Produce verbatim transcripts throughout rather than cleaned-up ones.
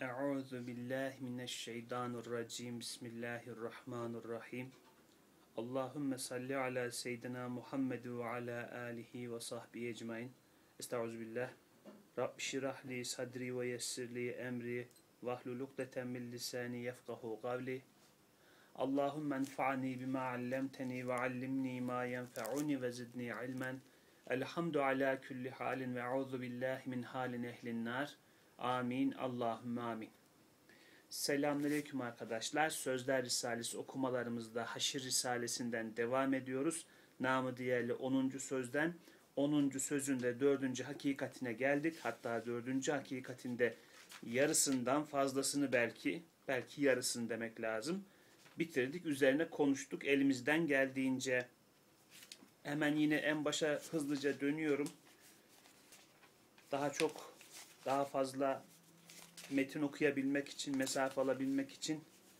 Euzu billahi mineşşeytanirracim. Bismillahirrahmanirrahim. Allahümme salli ala seyyidina Muhammed ve ala alihi ve sahbihi ecmaîn. Estaizu billah. Rabbi şirah li sadri ve yessir li emri vahlul ukdeten min lisani yefkahu kavli. Allahümme enfa'ni bima allamteni ve allimni ma yenfa'uni ve zidni ilmen. Elhamdu ala kulli halin ve euzu billahi min halin ehlin nar. Amin. Allahümme amin. Selamünaleyküm arkadaşlar. Sözler Risalesi okumalarımızda Haşr Risalesinden devam ediyoruz. Namı diğerli onuncu sözden onuncu sözün de dördüncü hakikatine geldik. Hatta dördüncü hakikatinde yarısından fazlasını belki, belki yarısını demek lazım. Bitirdik. Üzerine konuştuk elimizden geldiğince. Hemen yine en başa hızlıca dönüyorum. Daha çok Daha fazla metin okuyabilmek için, mesafe alabilmek için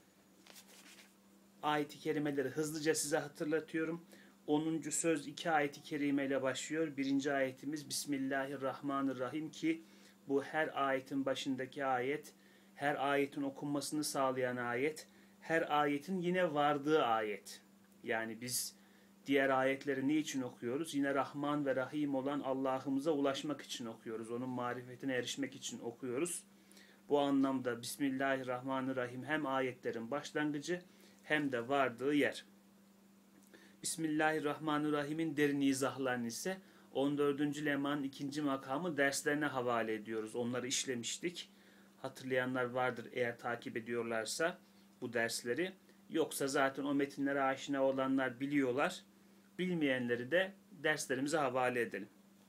ayet-i kerimeleri hızlıca size hatırlatıyorum. onuncu söz iki ayet-i kerimeyle başlıyor. Birinci ayetimiz Bismillahirrahmanirrahim ki bu her ayetin başındaki ayet, her ayetin okunmasını sağlayan ayet, her ayetin yine vardığı ayet. Yani biz diğer ayetleri niçin okuyoruz? Yine Rahman ve Rahim olan Allah'ımıza ulaşmak için okuyoruz. Onun marifetine erişmek için okuyoruz. Bu anlamda Bismillahirrahmanirrahim hem ayetlerin başlangıcı hem de vardığı yer. Bismillahirrahmanirrahim'in derin izahlarını ise on dördüncü lemanın ikinci makamı derslerine havale ediyoruz. Onları işlemiştik. Hatırlayanlar vardır eğer takip ediyorlarsa bu dersleri. Yoksa zaten o metinlere aşina olanlar biliyorlar. Bilmeyenleri de derslerimize havale edelim.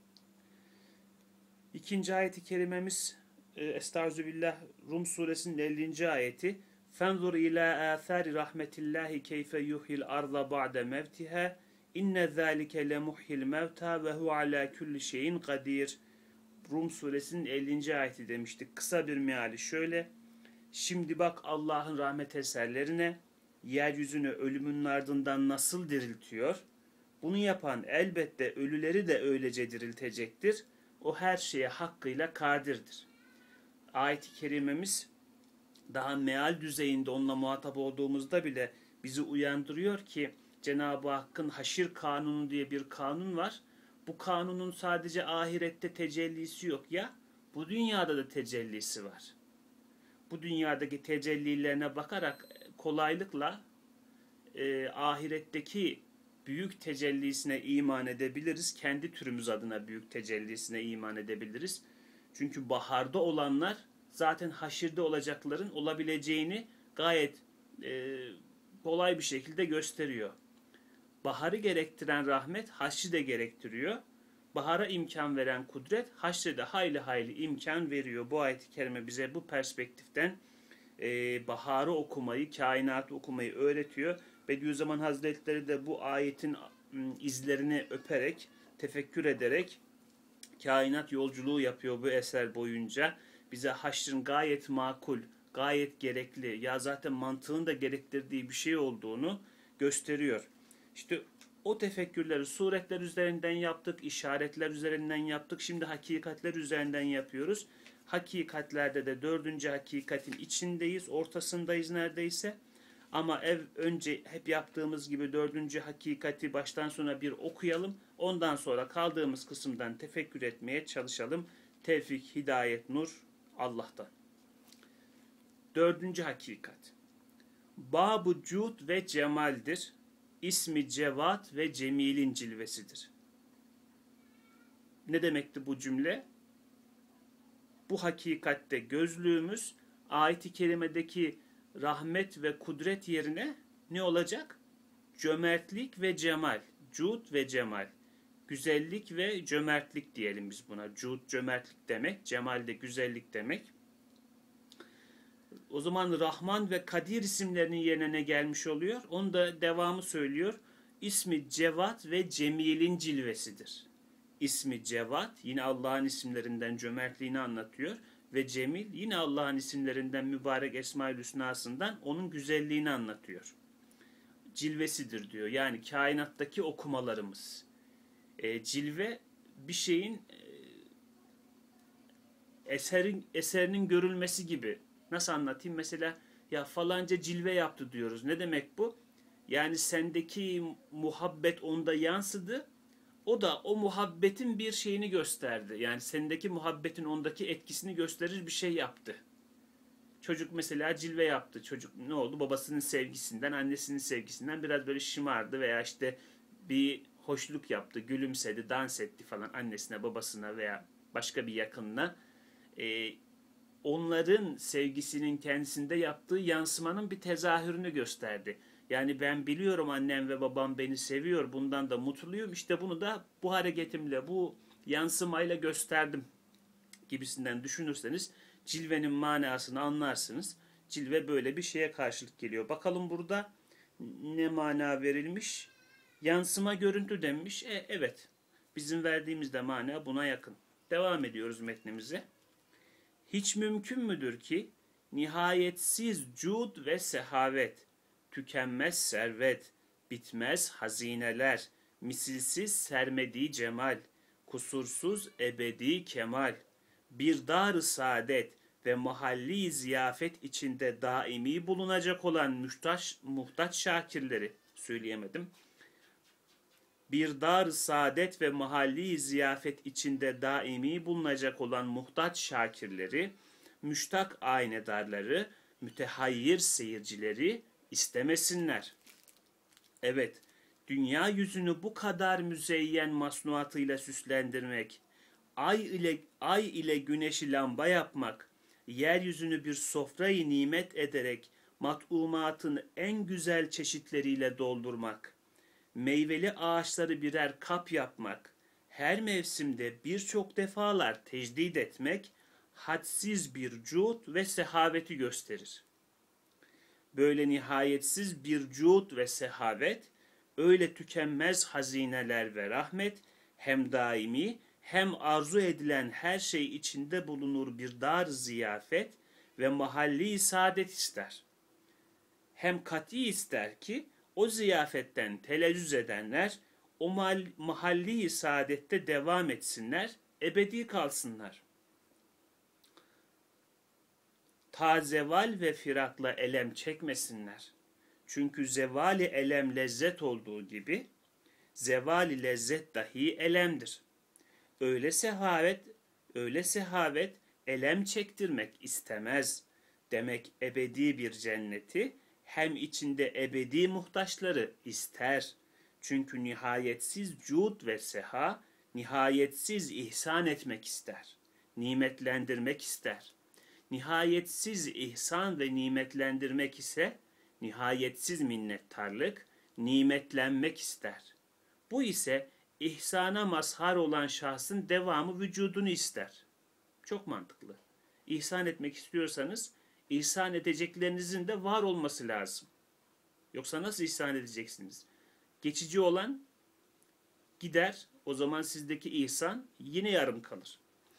İkinci ayet-i kerimemiz Estağfirullah Rum suresinin ellinci ayeti. Fenzur ila athari rahmetillahi keyfe yuhyil arda ba'de mevtiha inne zâlike lemuhyil mevta ve hu ala kulli şeyin kadir. Rum suresinin ellinci ayeti demiştik. Kısa bir meali şöyle. Şimdi bak Allah'ın rahmet eserlerine, yeryüzünü ölümün ardından nasıl diriltiyor? Bunu yapan elbette ölüleri de öylece diriltecektir. O her şeye hakkıyla kadirdir. Ayet-i kerimemiz daha meal düzeyinde onunla muhatap olduğumuzda bile bizi uyandırıyor ki Cenab-ı Hakk'ın haşir kanunu diye bir kanun var. Bu kanunun sadece ahirette tecellisi yok ya, bu dünyada da tecellisi var. Bu dünyadaki tecellilerine bakarak kolaylıkla e, ahiretteki büyük tecellisine iman edebiliriz. Kendi türümüz adına büyük tecellisine iman edebiliriz. Çünkü baharda olanlar zaten haşirde olacakların olabileceğini gayet e, kolay bir şekilde gösteriyor. Baharı gerektiren rahmet haşri de gerektiriyor. Bahara imkan veren kudret haşre de hayli hayli imkan veriyor. Bu ayet-i kerime bize bu perspektiften e, baharı okumayı, kainatı okumayı öğretiyor. Bediüzzaman Hazretleri de bu ayetin izlerini öperek, tefekkür ederek kainat yolculuğu yapıyor bu eser boyunca. Bize haşrın gayet makul, gayet gerekli, ya zaten mantığın da gerektirdiği bir şey olduğunu gösteriyor. İşte o tefekkürleri suretler üzerinden yaptık, işaretler üzerinden yaptık. Şimdi hakikatler üzerinden yapıyoruz. Hakikatlerde de dördüncü hakikatin içindeyiz, ortasındayız neredeyse. Ama ev önce hep yaptığımız gibi dördüncü hakikati baştan sona bir okuyalım. Ondan sonra kaldığımız kısımdan tefekkür etmeye çalışalım. Tevfik, hidayet, nur Allah'tan. Dördüncü hakikat. Bab-ı cud ve cemaldir. İsmi cevat ve cemilin cilvesidir. Ne demekti bu cümle? Bu hakikatte gözlüğümüz ayet-i kerimedeki rahmet ve kudret yerine ne olacak? Cömertlik ve cemal. Cud ve cemal. Güzellik ve cömertlik diyelim biz buna. Cud cömertlik demek, cemal de güzellik demek. O zaman Rahman ve Kadir isimlerinin yerine ne gelmiş oluyor? Onu da devamı söylüyor. İsmi Cevat ve Cemil'in cilvesidir. İsmi Cevat yine Allah'ın isimlerinden cömertliğini anlatıyor. Ve Cemil yine Allah'ın isimlerinden mübarek Esma-ül Hüsna'sından onun güzelliğini anlatıyor. Cilvesidir diyor. Yani kainattaki okumalarımız. E, cilve bir şeyin e, eserin eserinin görülmesi gibi. Nasıl anlatayım? Mesela ya falanca cilve yaptı diyoruz. Ne demek bu? Yani sendeki muhabbet onda yansıdı. O da o muhabbetin bir şeyini gösterdi. Yani sendeki muhabbetin ondaki etkisini gösterir bir şey yaptı. Çocuk mesela cilve yaptı. Çocuk ne oldu? Babasının sevgisinden, annesinin sevgisinden biraz böyle şımardı veya işte bir hoşluk yaptı, gülümsedi, dans etti falan annesine, babasına veya başka bir yakınına. Ee, onların sevgisinin kendisinde yaptığı yansımanın bir tezahürünü gösterdi. Yani ben biliyorum annem ve babam beni seviyor, bundan da mutluyum. İşte bunu da bu hareketimle, bu yansımayla gösterdim gibisinden düşünürseniz cilvenin manasını anlarsınız. Cilve böyle bir şeye karşılık geliyor. Bakalım burada ne mana verilmiş? Yansıma görüntü denmiş. E, evet. Bizim verdiğimiz de mana buna yakın. Devam ediyoruz metnimize. Hiç mümkün müdür ki nihayetsiz cud ve sehavet, tükenmez servet, bitmez hazineler, misilsiz sermediği cemal, kusursuz ebedi kemal, bir dar-ı saadet ve mahalli ziyafet içinde daimi bulunacak olan muhtaç, muhtaç şakirleri söyleyemedim. Bir dar-ı saadet ve mahalli ziyafet içinde daimi bulunacak olan muhtaç şakirleri, müştak aynedarları, mütehayyir seyircileri istemesinler. Evet, dünya yüzünü bu kadar müzeyyen masnuatıyla süslendirmek, ay ile ay ile güneşi lamba yapmak, yeryüzünü bir sofrayı nimet ederek mat'umatın en güzel çeşitleriyle doldurmak, meyveli ağaçları birer kap yapmak, her mevsimde birçok defalar tecdid etmek, hadsiz bir cud ve sehaveti gösterir. Böyle nihayetsiz bir cud ve sehavet, öyle tükenmez hazineler ve rahmet, hem daimi hem arzu edilen her şey içinde bulunur bir dar ziyafet ve mahalli saadet ister. Hem kat'i ister ki o ziyafetten telezzüz edenler o mahalli saadette devam etsinler, ebedi kalsınlar. Ta zeval ve firakla elem çekmesinler. Çünkü zevali elem lezzet olduğu gibi zevali lezzet dahi elemdir. Öyle sehavet, öyle sehavet elem çektirmek istemez. Demek ebedi bir cenneti hem içinde ebedi muhtaçları ister. Çünkü nihayetsiz cud ve seha, nihayetsiz ihsan etmek ister. Nimetlendirmek ister. Nihayetsiz ihsan ve nimetlendirmek ise nihayetsiz minnettarlık, nimetlenmek ister. Bu ise ihsana mazhar olan şahsın devamı vücudunu ister. Çok mantıklı. İhsan etmek istiyorsanız ihsan edeceklerinizin de var olması lazım. Yoksa nasıl ihsan edeceksiniz? Geçici olan gider, o zaman sizdeki ihsan yine yarım kalır.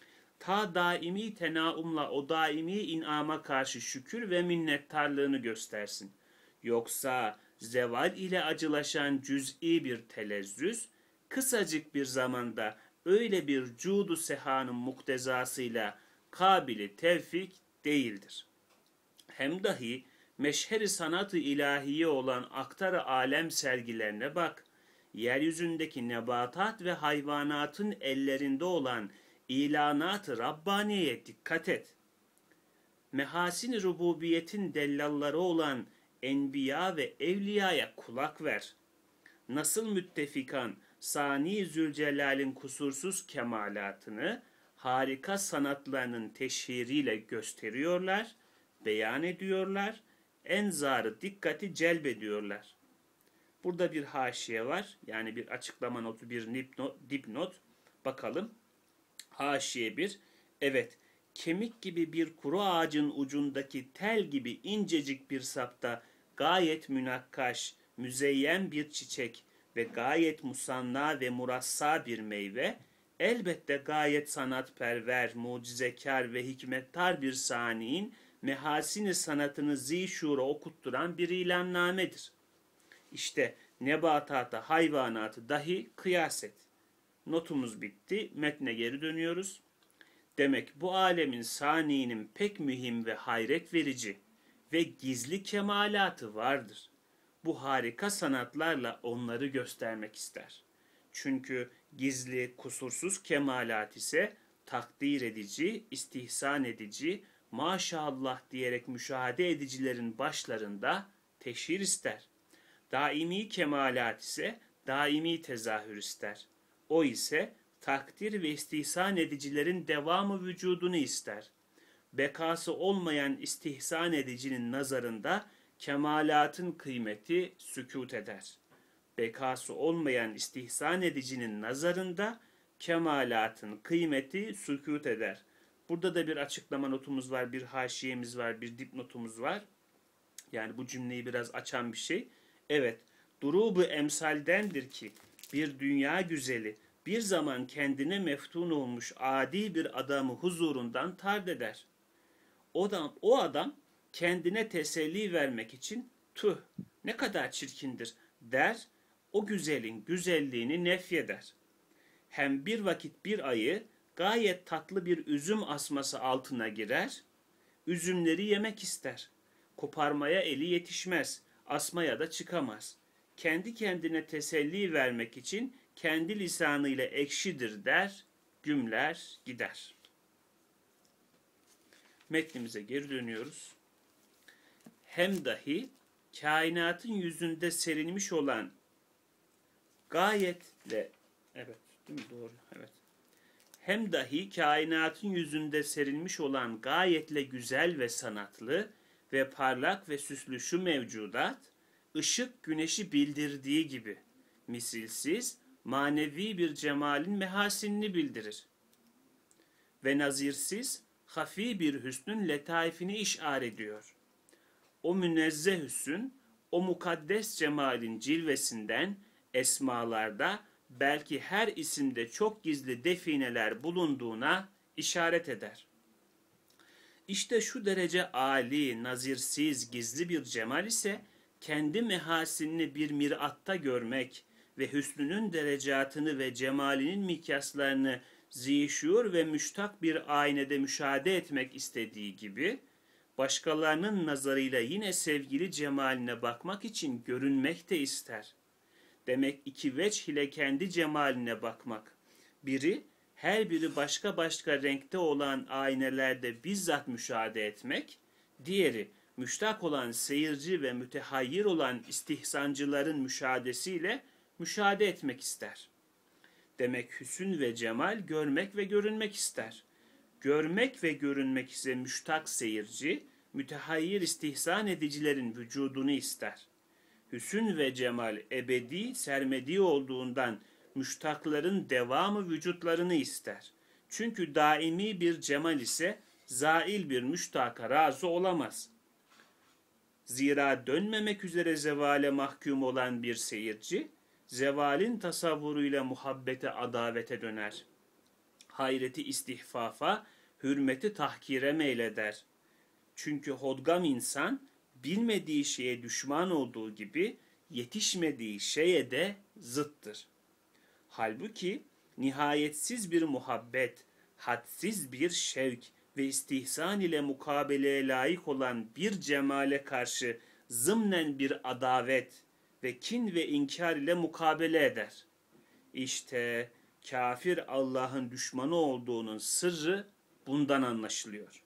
Ta daimi tenaumla o daimi inama karşı şükür ve minnettarlığını göstersin. Yoksa zeval ile acılaşan cüz'i bir telezzüz, kısacık bir zamanda öyle bir cudu sehanın muktezasıyla kabili tevfik değildir. Hem dahi meşheri sanatı ilahiye olan aktar-ı alem sergilerine bak, yeryüzündeki nebatat ve hayvanatın ellerinde olan ilanat-ı Rabbaniye'ye dikkat et. Mehasin-i rububiyetin dellalları olan enbiya ve evliyaya kulak ver. Nasıl müttefikan Sani Zülcelal'in kusursuz kemalatını harika sanatlarının teşhiriyle gösteriyorlar, beyan ediyorlar, enzarı dikkati celbediyorlar. Burada bir haşiye var, yani bir açıklama notu, bir dipnot. Bakalım. Haşiye bir. Evet, kemik gibi bir kuru ağacın ucundaki tel gibi incecik bir sapta gayet münakkaş, müzeyyen bir çiçek ve gayet musanna ve murassa bir meyve, elbette gayet sanatperver, mucizekar ve hikmettar bir saniin mehasini sanatını zişura okutturan bir ilannamedir. İşte nebatata, hayvanatı dahi kıyas et. Notumuz bitti. Metne geri dönüyoruz. Demek bu alemin saniinin pek mühim ve hayret verici ve gizli kemalatı vardır. Bu harika sanatlarla onları göstermek ister. Çünkü gizli, kusursuz kemalat ise takdir edici, istihsan edici, maşallah diyerek müşahede edicilerin başlarında teşhir ister. Daimi kemalat ise daimi tezahür ister. O ise takdir ve istihsan edicilerin devamı vücudunu ister. Bekası olmayan istihsan edicinin nazarında kemalatın kıymeti sükût eder. Bekası olmayan istihsan edicinin nazarında kemalatın kıymeti sükût eder. Burada da bir açıklama notumuz var, bir haşiyemiz var, bir dipnotumuz var. Yani bu cümleyi biraz açan bir şey. Evet, durubu emsaldendir ki bir dünya güzeli bir zaman kendine meftun olmuş adi bir adamı huzurundan tard eder. O adam, o adam kendine teselli vermek için tüh ne kadar çirkindir der, o güzelin güzelliğini nefyeder. Hem bir vakit bir ayı gayet tatlı bir üzüm asması altına girer, üzümleri yemek ister. Koparmaya eli yetişmez, asmaya da çıkamaz. Kendi kendine teselli vermek için kendi lisanıyla ekşidir der, gümler gider. Metnimize geri dönüyoruz. Hem dahi kainatın yüzünde serilmiş olan gayetle, evet değil mi doğru, evet. Hem dahi kainatın yüzünde serilmiş olan gayetle güzel ve sanatlı ve parlak ve süslü şu mevcudat, ışık güneşi bildirdiği gibi misilsiz, manevi bir cemalin mehasinini bildirir. Ve nazirsiz, hafi bir hüsnün letaifini işar ediyor. O münezzeh hüsn, o mukaddes cemalin cilvesinden esmalarda belki her isimde çok gizli defineler bulunduğuna işaret eder. İşte şu derece âli, nazirsiz, gizli bir cemal ise kendi mehasinini bir miratta görmek ve hüsnünün derecatını ve cemalinin mikyaslarını zişur ve müştak bir aynede müşahede etmek istediği gibi, başkalarının nazarıyla yine sevgili cemaline bakmak için görünmek de ister. Demek iki veç ile kendi cemaline bakmak. Biri, her biri başka başka renkte olan aynelerde bizzat müşahede etmek, diğeri, müştak olan seyirci ve mütehayyir olan istihsancıların müşahadesiyle müşahede etmek ister. Demek hüsn ve cemal görmek ve görünmek ister. Görmek ve görünmek ise müştak seyirci, mütehayyir istihsan edicilerin vücudunu ister. Hüsn ve cemal ebedi, sermedi olduğundan müştakların devamı vücutlarını ister. Çünkü daimi bir cemal ise zail bir müştaka razı olamaz. Zira dönmemek üzere zevale mahkum olan bir seyirci, zevalin tasavvuruyla muhabbete adavete döner. Hayreti istihfafa, hürmeti tahkire meyleder. Çünkü hodgam insan, bilmediği şeye düşman olduğu gibi, yetişmediği şeye de zıttır. Halbuki nihayetsiz bir muhabbet, hadsiz bir şevk ve istihsan ile mukabeleye layık olan bir cemale karşı zımnen bir adavet ve kin ve inkar ile mukabele eder. İşte kafir Allah'ın düşmanı olduğunun sırrı bundan anlaşılıyor.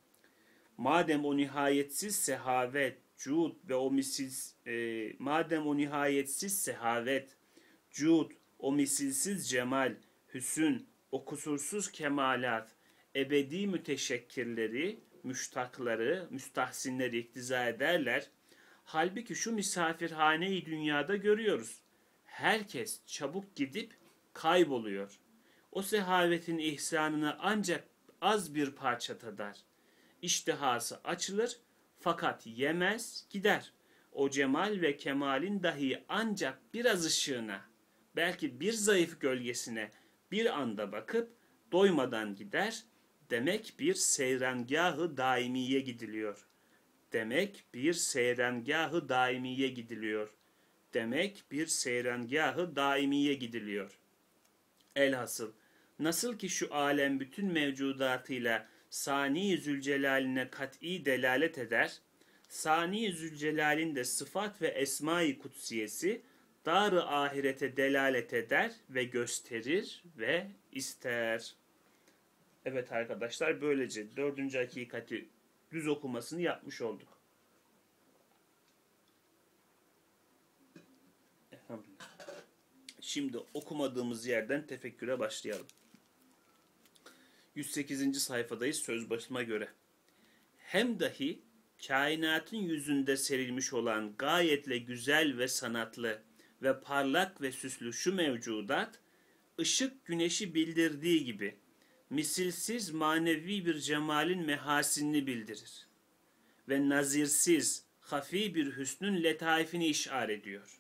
Madem o nihayetsiz sehavet, cud ve o misilsiz, e, madem o nihayetsiz sehavet, cud, o misilsiz cemal, hüsn, o kusursuz kemalat, ebedi müteşekkirleri, müştakları, müstahsinleri iktiza ederler. Halbuki şu misafirhane-i dünyada görüyoruz. Herkes çabuk gidip kayboluyor. O sehavetin ihsanını ancak az bir parça tadar. İştihası açılır fakat yemez gider. O cemal ve kemalin dahi ancak biraz ışığına, belki bir zayıf gölgesine bir anda bakıp doymadan gider. Demek bir seyrengâh-ı daimiye gidiliyor. Demek bir seyrengâh-ı daimiye gidiliyor. Demek bir seyrengâh-ı daimiye gidiliyor. Elhasıl Nasıl ki şu alem bütün mevcudatıyla Sani Zülcelal'ine kat'i delalet eder, Sani Zülcelal'in de sıfat ve esma-i kutsiyesi dar-ı ahirete delalet eder ve gösterir ve ister. Evet arkadaşlar, böylece dördüncü hakikati düz okumasını yapmış olduk. Elhamdülillah. Şimdi okumadığımız yerden tefekküre başlayalım. yüz sekizinci sayfadayız söz başıma göre. Hem dahi kainatın yüzünde serilmiş olan gayetle güzel ve sanatlı ve parlak ve süslü şu mevcudat, ışık güneşi bildirdiği gibi misilsiz manevi bir cemalin mehasinini bildirir ve nazirsiz, hafi bir hüsnün letaifini işaret ediyor.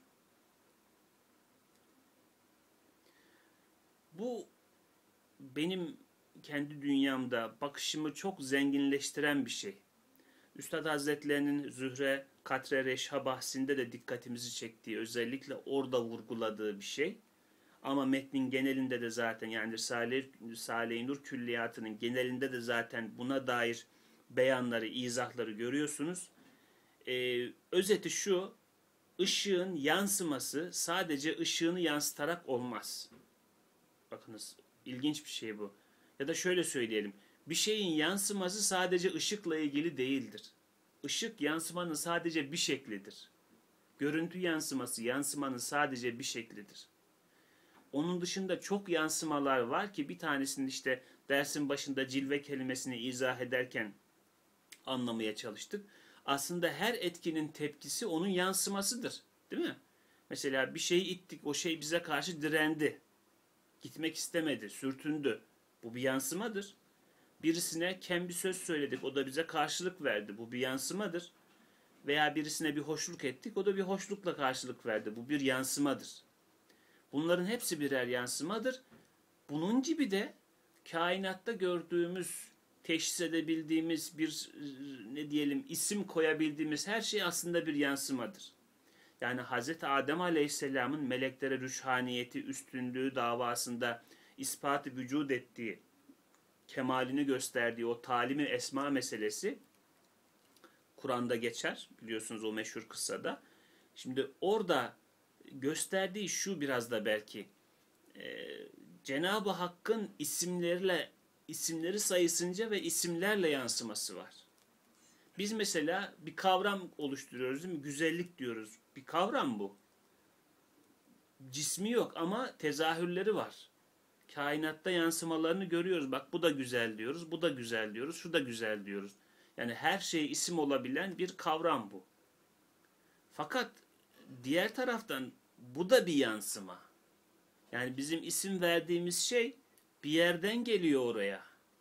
Bu benim kendi dünyamda bakışımı çok zenginleştiren bir şey. Üstad Hazretlerinin Zühre, Katre, Reşha bahsinde de dikkatimizi çektiği, özellikle orada vurguladığı bir şey. Ama metnin genelinde de zaten, yani Risale-i Nur külliyatının genelinde de zaten buna dair beyanları, izahları görüyorsunuz. Ee, özeti şu: ışığın yansıması sadece ışığını yansıtarak olmaz. Bakınız, ilginç bir şey bu. Ya da şöyle söyleyelim: bir şeyin yansıması sadece ışıkla ilgili değildir. Işık yansımanın sadece bir şeklidir. Görüntü yansıması yansımanın sadece bir şeklidir. Onun dışında çok yansımalar var ki bir tanesini işte dersin başında cilve kelimesini izah ederken anlamaya çalıştık. Aslında her etkinin tepkisi onun yansımasıdır. Değil mi? Mesela bir şeyi ittik, o şey bize karşı direndi. Gitmek istemedi, sürtündü. Bu bir yansımadır. Birisine kem bir söz söyledik, o da bize karşılık verdi. Bu bir yansımadır. Veya birisine bir hoşluk ettik, o da bir hoşlukla karşılık verdi. Bu bir yansımadır. Bunların hepsi birer yansımadır. Bunun gibi de kainatta gördüğümüz, teşhis edebildiğimiz bir, ne diyelim, isim koyabildiğimiz her şey aslında bir yansımadır. Yani Hazreti Adem Aleyhisselam'ın meleklere rüşhaniyeti, üstünlüğü davasında ispatı vücud ettiği, kemalini gösterdiği o talimi esma meselesi Kur'an'da geçer. Biliyorsunuz o meşhur kıssada. Şimdi orada gösterdiği şu biraz da belki e, Cenab-ı Hakk'ın isimlerle, isimleri sayısınca ve isimlerle yansıması var. Biz mesela bir kavram oluşturuyoruz, değil mi? Güzellik diyoruz. Bir kavram bu. Cismi yok ama tezahürleri var. Kainatta yansımalarını görüyoruz. Bak, bu da güzel diyoruz, bu da güzel diyoruz, şu da güzel diyoruz. Yani her şey isim olabilen bir kavram bu. Fakat diğer taraftan bu da bir yansıma. Yani bizim isim verdiğimiz şey bir yerden geliyor oraya.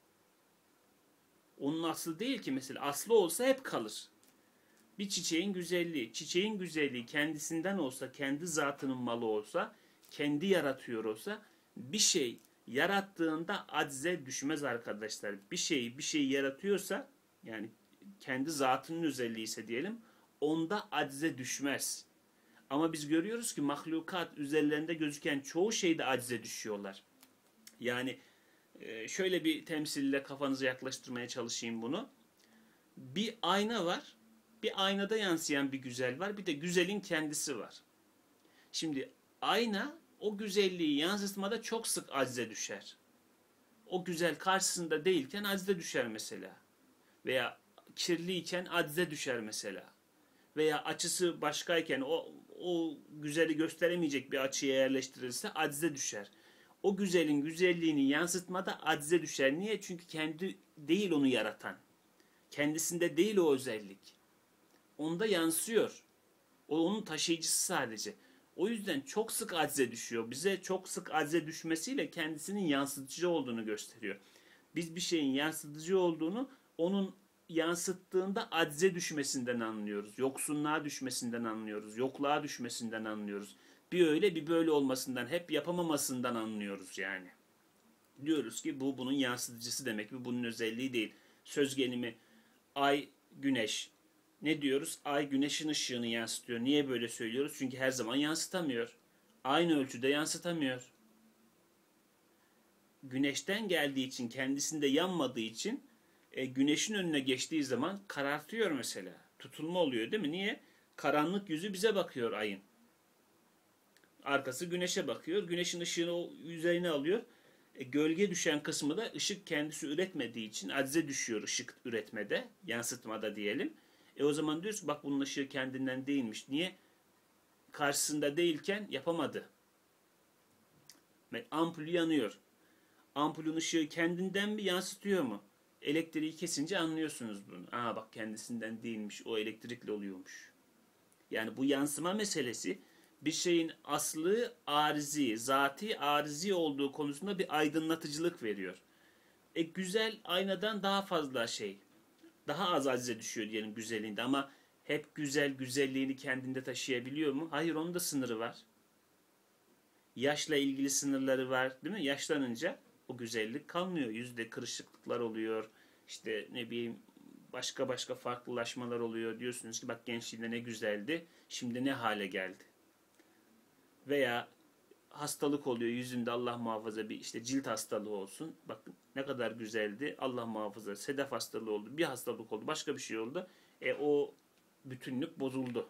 Onun aslı değil ki mesela. Aslı olsa hep kalır. Bir çiçeğin güzelliği, çiçeğin güzelliği kendisinden olsa, kendi zatının malı olsa, kendi yaratıyor olsa, bir şey yarattığında acize düşmez arkadaşlar. Bir şey bir şey yaratıyorsa, yani kendi zatının özelliği ise diyelim, onda acize düşmez. Ama biz görüyoruz ki mahlukat üzerlerinde gözüken çoğu şeyde acize düşüyorlar. Yani şöyle bir temsille kafanıza yaklaştırmaya çalışayım bunu. Bir ayna var. Bir aynada yansıyan bir güzel var. Bir de güzelin kendisi var. Şimdi ayna o güzelliği yansıtmada çok sık acize düşer. O güzel karşısında değilken acize düşer mesela. Veya kirliyken acize düşer mesela. Veya açısı başkayken o, o güzeli gösteremeyecek bir açıya yerleştirilirse acize düşer. O güzelin güzelliğini yansıtmada acize düşer. Niye? Çünkü kendi değil onu yaratan. Kendisinde değil o özellik. Onda yansıyor. O onun taşıyıcısı sadece. O yüzden çok sık acize düşüyor. Bize çok sık acize düşmesiyle kendisinin yansıtıcı olduğunu gösteriyor. Biz bir şeyin yansıtıcı olduğunu onun yansıttığında acize düşmesinden anlıyoruz. Yoksunluğa düşmesinden anlıyoruz. Yokluğa düşmesinden anlıyoruz. Bir öyle bir böyle olmasından, hep yapamamasından anlıyoruz yani. Diyoruz ki bu bunun yansıtıcısı demek. Bu bunun özelliği değil. Söz gelimi ay, güneş. Ne diyoruz? Ay güneşin ışığını yansıtıyor. Niye böyle söylüyoruz? Çünkü her zaman yansıtamıyor. Aynı ölçüde yansıtamıyor. güneşten geldiği için, kendisinde yanmadığı için e, güneşin önüne geçtiği zaman karartıyor mesela. Tutulma oluyor değil mi? Niye? Karanlık yüzü bize bakıyor ayın. Arkası güneşe bakıyor. Güneşin ışığını o üzerine alıyor. E, gölge düşen kısmı da ışık kendisi üretmediği için acize düşüyor ışık üretmede, yansıtmada diyelim. E o zaman diyoruz ki bak bunun ışığı kendinden değilmiş. Niye? Karşısında değilken yapamadı. Ampul yanıyor. Ampulün ışığı kendinden mi yansıtıyor mu? Elektriği kesince anlıyorsunuz bunu. Aa bak kendisinden değilmiş, o elektrikle oluyormuş. Yani bu yansıma meselesi bir şeyin aslı arizi, zati arizi olduğu konusunda bir aydınlatıcılık veriyor. E güzel aynadan daha fazla şey, daha az acize düşüyor diyelim güzelliğinde ama hep güzel güzelliğini kendinde taşıyabiliyor mu? Hayır, onun da sınırı var. Yaşla ilgili sınırları var değil mi? Yaşlanınca o güzellik kalmıyor. Yüzde kırışıklıklar oluyor. İşte ne bileyim başka başka farklılaşmalar oluyor. Diyorsunuz ki bak gençliğinde ne güzeldi, şimdi ne hale geldi. Veya hastalık oluyor yüzünde, Allah muhafaza, bir işte cilt hastalığı olsun. Bakın ne kadar güzeldi, Allah muhafaza sedef hastalığı oldu, bir hastalık oldu, başka bir şey oldu. E o bütünlük bozuldu.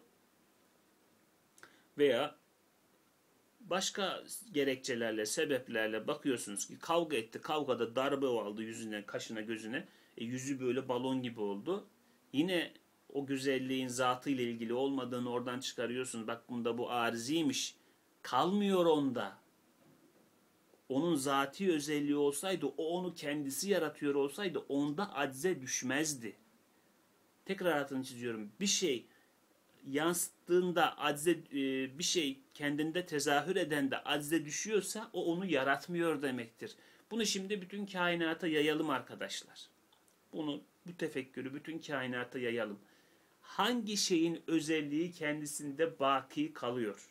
Veya başka gerekçelerle, sebeplerle bakıyorsunuz ki kavga etti, kavgada darbe aldı yüzüne, kaşına, gözüne. E, yüzü böyle balon gibi oldu. Yine o güzelliğin zatıyla ilgili olmadığını oradan çıkarıyorsunuz. Bak bunda bu arziymiş. Kalmıyor onda. Onun zati özelliği olsaydı, o onu kendisi yaratıyor olsaydı onda acize düşmezdi. Tekrar altını çiziyorum. Bir şey yansıttığında acize, bir şey kendinde tezahür eden de acize düşüyorsa o onu yaratmıyor demektir. Bunu şimdi bütün kainata yayalım arkadaşlar. Bunu, bu tefekkürü bütün kainata yayalım. Hangi şeyin özelliği kendisinde baki kalıyor?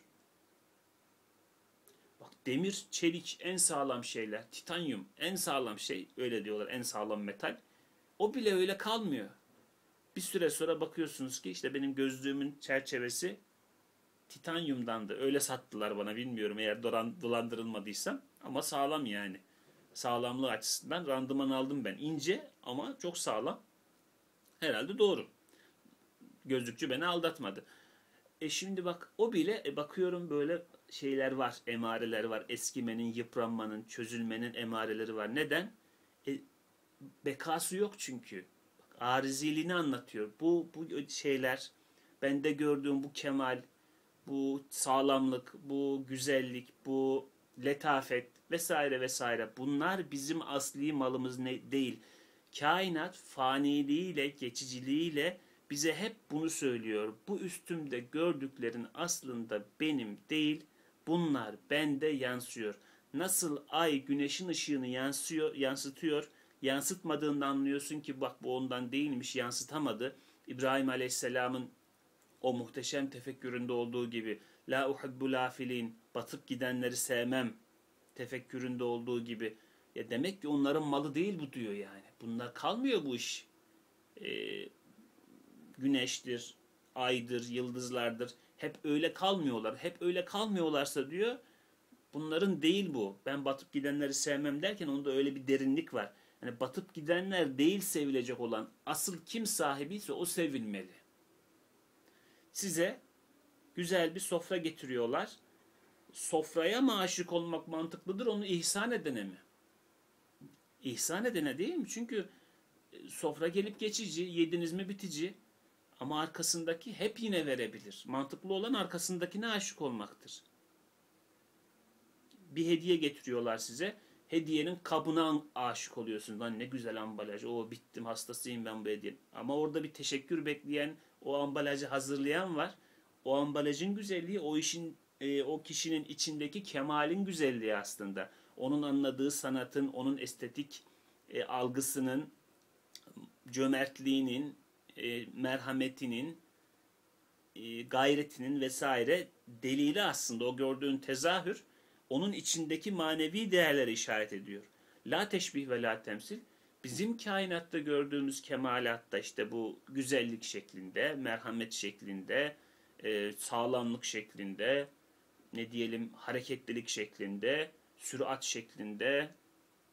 Bak demir, çelik en sağlam şeyler. Titanyum en sağlam şey. Öyle diyorlar, en sağlam metal. O bile öyle kalmıyor. Bir süre sonra bakıyorsunuz ki işte benim gözlüğümün çerçevesi titanyumdandı. Öyle sattılar bana, bilmiyorum eğer dolandırılmadıysam. Ama sağlam yani. Sağlamlığı açısından randıman aldım ben. İnce ama çok sağlam. Herhalde doğru. Gözlükçü beni aldatmadı. E şimdi bak o bile, e bakıyorum böyle şeyler var, emareler var. Eskimenin, yıpranmanın, çözülmenin emareleri var. Neden? E, bekası yok çünkü. Bak, ariziliğini anlatıyor. Bu, bu şeyler, bende gördüğüm bu kemal, bu sağlamlık, bu güzellik, bu letafet vesaire vesaire, bunlar bizim asli malımız ne, değil. Kainat faniliğiyle, geçiciliğiyle bize hep bunu söylüyor. Bu üstümde gördüklerin aslında benim değil, bunlar bende yansıyor. Nasıl ay güneşin ışığını yansıyor, yansıtıyor, yansıtmadığını anlıyorsun ki bak bu ondan değilmiş, yansıtamadı. İbrahim Aleyhisselam'ın o muhteşem tefekküründe olduğu gibi, la uhibbu lafilin, batıp gidenleri sevmem tefekküründe olduğu gibi. Ya demek ki onların malı değil bu diyor yani. Bunlar kalmıyor bu iş. Ee, güneştir, aydır, yıldızlardır. Hep öyle kalmıyorlar. Hep öyle kalmıyorlarsa diyor, bunların değil bu. Ben batıp gidenleri sevmem derken onda öyle bir derinlik var. Yani batıp gidenler değil sevilecek olan, asıl kim sahibiyse o sevilmeli. Size güzel bir sofra getiriyorlar. Sofraya mı aşık olmak mantıklıdır, onu ihsan edene mi? İhsan edene değil mi? Çünkü sofra gelip geçici, yediniz mi bitici. Ama arkasındaki hep yine verebilir. Mantıklı olan arkasındakine aşık olmaktır. Bir hediye getiriyorlar size. Hediyenin kabına aşık oluyorsun. Lan ne güzel ambalaj. O bittim, hastasıyım ben bu hediyenin. Ama orada bir teşekkür bekleyen, o ambalajı hazırlayan var. O ambalajın güzelliği o işin, e, o kişinin içindeki kemalin güzelliği aslında. Onun anladığı sanatın, onun estetik e, algısının, cömertliğinin, e, merhametinin, e, gayretinin vesaire delili aslında. O gördüğün tezahür onun içindeki manevi değerlere işaret ediyor. La teşbih ve la temsil. Bizim kainatta gördüğümüz kemalatta işte bu güzellik şeklinde, merhamet şeklinde, e, sağlamlık şeklinde, ne diyelim hareketlilik şeklinde, sürat şeklinde,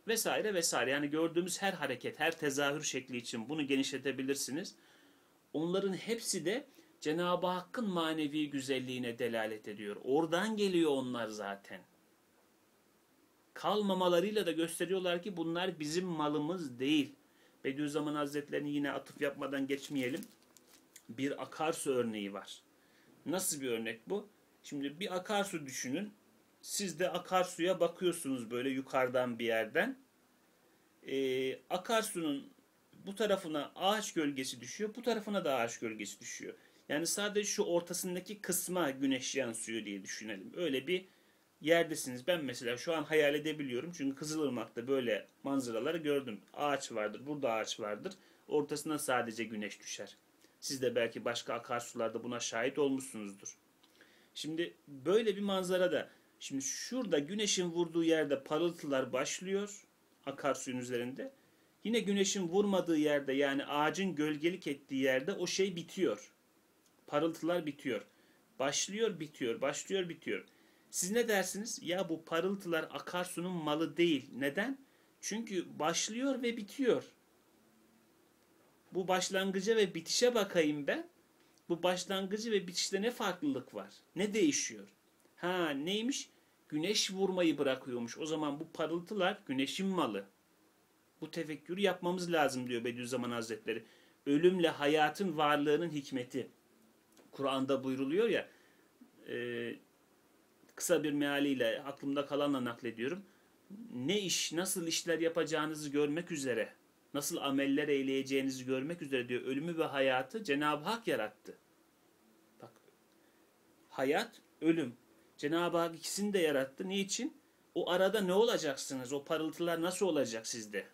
vesaire vesaire. Yani gördüğümüz her hareket, her tezahür şekli için bunu genişletebilirsiniz. Onların hepsi de Cenab-ı Hakk'ın manevi güzelliğine delalet ediyor. Oradan geliyor onlar zaten. Kalmamalarıyla da gösteriyorlar ki bunlar bizim malımız değil. Bediüzzaman Hazretleri'ni yine atıf yapmadan geçmeyelim. Bir akarsu örneği var. Nasıl bir örnek bu? Şimdi bir akarsu düşünün. Siz de akarsuya bakıyorsunuz böyle yukarıdan bir yerden. Ee, akarsunun bu tarafına ağaç gölgesi düşüyor, bu tarafına da ağaç gölgesi düşüyor. Yani sadece şu ortasındaki kısma güneş yansıyor diye düşünelim. Öyle bir yerdesiniz. Ben mesela şu an hayal edebiliyorum. Çünkü Kızılırmak'ta böyle manzaraları gördüm. Ağaç vardır, burada ağaç vardır. Ortasına sadece güneş düşer. Siz de belki başka akarsularda buna şahit olmuşsunuzdur. Şimdi böyle bir manzarada, şimdi şurada güneşin vurduğu yerde parıltılar başlıyor akarsuyun üzerinde. Yine güneşin vurmadığı yerde, yani ağacın gölgelik ettiği yerde o şey bitiyor. Parıltılar bitiyor. Başlıyor, bitiyor, başlıyor, bitiyor. Siz ne dersiniz? Ya bu parıltılar akarsunun malı değil. Neden? Çünkü başlıyor ve bitiyor. Bu başlangıca ve bitişe bakayım ben. Bu başlangıcı ve bitişte ne farklılık var? Ne değişiyor? Ha, neymiş? Güneş vurmayı bırakıyormuş. O zaman bu parıltılar güneşin malı. Bu tefekkürü yapmamız lazım diyor Bediüzzaman Hazretleri. Ölümle hayatın varlığının hikmeti. Kur'an'da buyruluyor ya, e, kısa bir mealiyle aklımda kalanla naklediyorum. Ne iş, nasıl işler yapacağınızı görmek üzere, nasıl ameller eyleyeceğinizi görmek üzere diyor. Ölümü ve hayatı Cenab-ı Hak yarattı. Bak, hayat, ölüm. Cenab-ı Hak ikisini de yarattı. Niçin? O arada ne olacaksınız? O parıltılar nasıl olacak sizde?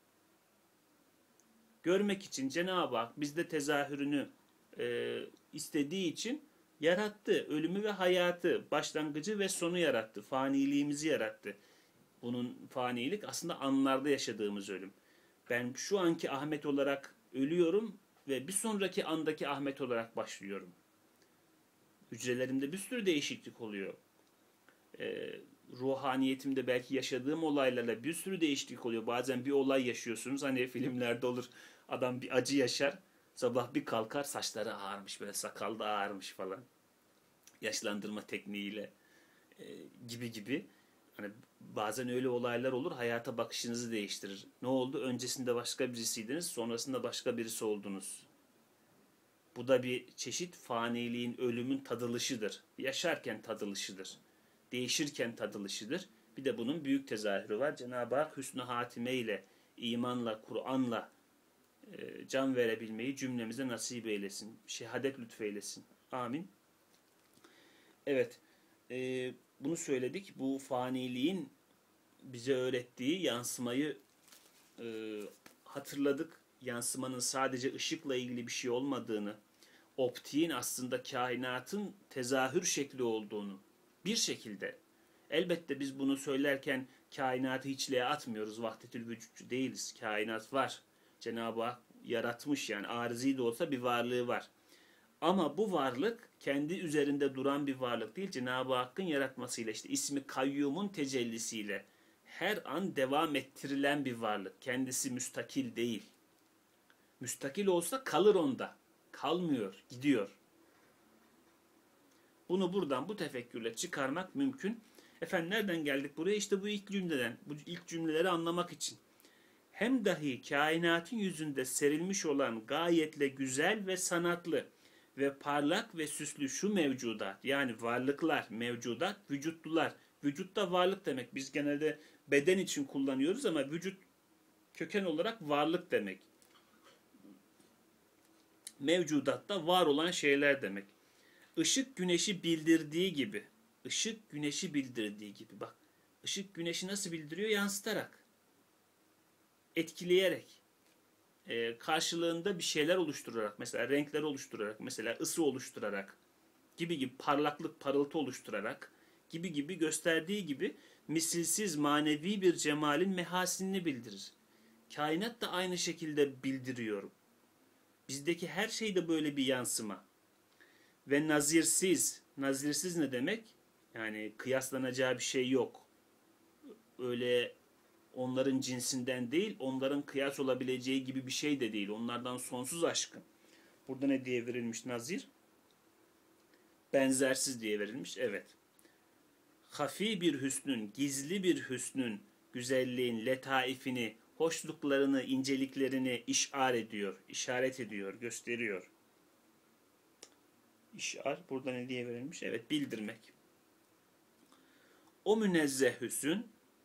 Görmek için Cenab-ı Hak bizde tezahürünü e, istediği için yarattı. Ölümü ve hayatı, başlangıcı ve sonu yarattı. Faniliğimizi yarattı. Bunun fanilik aslında anlarda yaşadığımız ölüm. Ben şu anki Ahmet olarak ölüyorum ve bir sonraki andaki Ahmet olarak başlıyorum. Hücrelerimde bir sürü değişiklik oluyor. E, ruhaniyetimde belki yaşadığım olaylarla bir sürü değişiklik oluyor. Bazen bir olay yaşıyorsunuz. Hani filmlerde olur, adam bir acı yaşar. Sabah bir kalkar, saçları ağarmış, böyle sakal da ağarmış falan. Yaşlandırma tekniğiyle e, gibi gibi. Hani bazen öyle olaylar olur, hayata bakışınızı değiştirir. Ne oldu? Öncesinde başka birisiydiniz, sonrasında başka birisi oldunuz. Bu da bir çeşit faniliğin, ölümün tadılışıdır. Yaşarken tadılışıdır. Değişirken tadılışıdır. Bir de bunun büyük tezahürü var. Cenab-ı Hak hüsnü hatime ile, imanla, Kur'an'la e, can verebilmeyi cümlemize nasip eylesin. Şehadet lütfeylesin. Amin. Evet. E, bunu söyledik. Bu faniliğin bize öğrettiği yansımayı e, hatırladık. Yansımanın sadece ışıkla ilgili bir şey olmadığını, optiğin aslında kainatın tezahür şekli olduğunu, bir şekilde. Elbette biz bunu söylerken kainatı hiçliğe atmıyoruz. Vahdetül vücutçu değiliz. Kainat var. Cenab-ı Hak yaratmış, yani arızi de olsa bir varlığı var. Ama bu varlık kendi üzerinde duran bir varlık değil. Cenab-ı Hakk'ın yaratmasıyla, işte ismi kayyumun tecellisiyle her an devam ettirilen bir varlık. Kendisi müstakil değil. Müstakil olsa kalır onda. Kalmıyor, gidiyor. Bunu buradan bu tefekkürle çıkarmak mümkün. Efendim nereden geldik buraya? İşte bu ilk cümleden, bu ilk cümleleri anlamak için. Hem dahi kainatın yüzünde serilmiş olan gayetle güzel ve sanatlı ve parlak ve süslü şu mevcudat, yani varlıklar, mevcudat, vücutlular. Vücut da varlık demek. Biz genelde beden için kullanıyoruz ama vücut köken olarak varlık demek. Mevcudatta var olan şeyler demek. Işık güneşi bildirdiği gibi. Işık güneşi bildirdiği gibi. Bak, ışık güneşi nasıl bildiriyor? Yansıtarak. Etkileyerek. Ee, karşılığında bir şeyler oluşturarak. Mesela renkler oluşturarak. Mesela ısı oluşturarak. Gibi gibi parlaklık, parıltı oluşturarak. Gibi gibi gösterdiği gibi misilsiz manevi bir cemalin mehasinini bildirir. Kainat da aynı şekilde bildiriyor. Bizdeki her şey de böyle bir yansıma. Ve nazirsiz. Nazirsiz ne demek? Yani kıyaslanacağı bir şey yok. Öyle onların cinsinden değil, onların kıyas olabileceği gibi bir şey de değil. Onlardan sonsuz aşkın. Burada ne diye verilmiş nazir? Benzersiz diye verilmiş. Evet. Hafi bir hüsnün, gizli bir hüsnün, güzelliğin, letaifini, hoşluklarını, inceliklerini işar ediyor, işaret ediyor, gösteriyor. İşar, burada ne diye verilmiş? Evet, bildirmek. O münezzeh hüsn,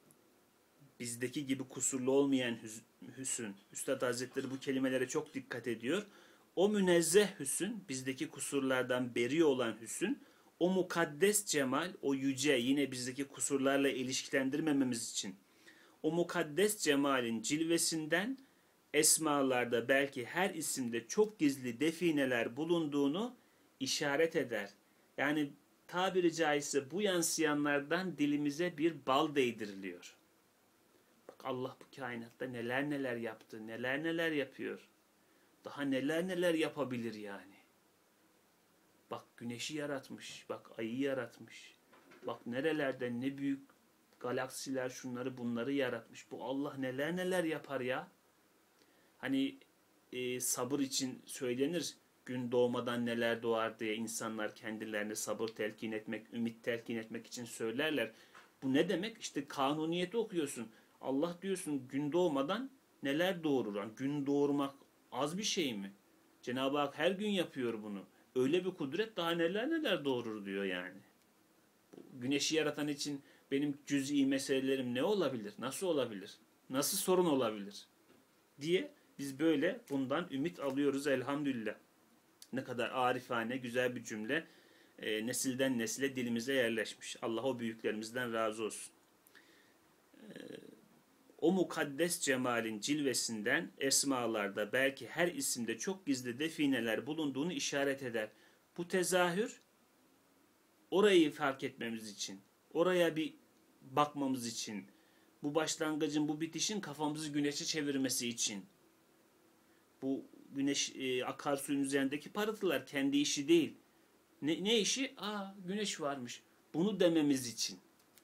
bizdeki gibi kusurlu olmayan hüsn, Üstad Hazretleri bu kelimelere çok dikkat ediyor. O münezzeh hüsn, bizdeki kusurlardan beri olan hüsn, o mukaddes cemal, o yüce, yine bizdeki kusurlarla ilişkilendirmememiz için, o mukaddes cemalin cilvesinden esmalarda belki her isimde çok gizli defineler bulunduğunu işaret eder. Yani tabiri caizse bu yansıyanlardan dilimize bir bal değdiriliyor. Bak Allah bu kainatta neler neler yaptı, neler neler yapıyor. Daha neler neler yapabilir yani. Bak güneşi yaratmış, bak ayı yaratmış. Bak nerelerde ne büyük galaksiler şunları bunları yaratmış. Bu Allah neler neler yapar ya. Hani e, sabır için söylenir, gün doğmadan neler doğar diye insanlar kendilerine sabır telkin etmek, ümit telkin etmek için söylerler. Bu ne demek? İşte kanuniyeti okuyorsun. Allah diyorsun gün doğmadan neler doğurur? Yani gün doğurmak az bir şey mi? Cenab-ı Hak her gün yapıyor bunu. Öyle bir kudret daha neler neler doğurur diyor yani. Güneşi yaratan için benim cüz'i meselelerim ne olabilir? Nasıl olabilir? Nasıl sorun olabilir? Diye biz böyle bundan ümit alıyoruz elhamdülillah. Ne kadar arifane, güzel bir cümle. E, nesilden nesile dilimize yerleşmiş. Allah o büyüklerimizden razı olsun. E, o mukaddes cemalin cilvesinden esmalarda belki her isimde çok gizli defineler bulunduğunu işaret eder. Bu tezahür orayı fark etmemiz için, oraya bir bakmamız için, bu başlangıcın, bu bitişin kafamızı güneşe çevirmesi için. Bu güneş e, akarsuyun üzerindeki parıltılar kendi işi değil. Ne, ne işi? Aa güneş varmış. Bunu dememiz için.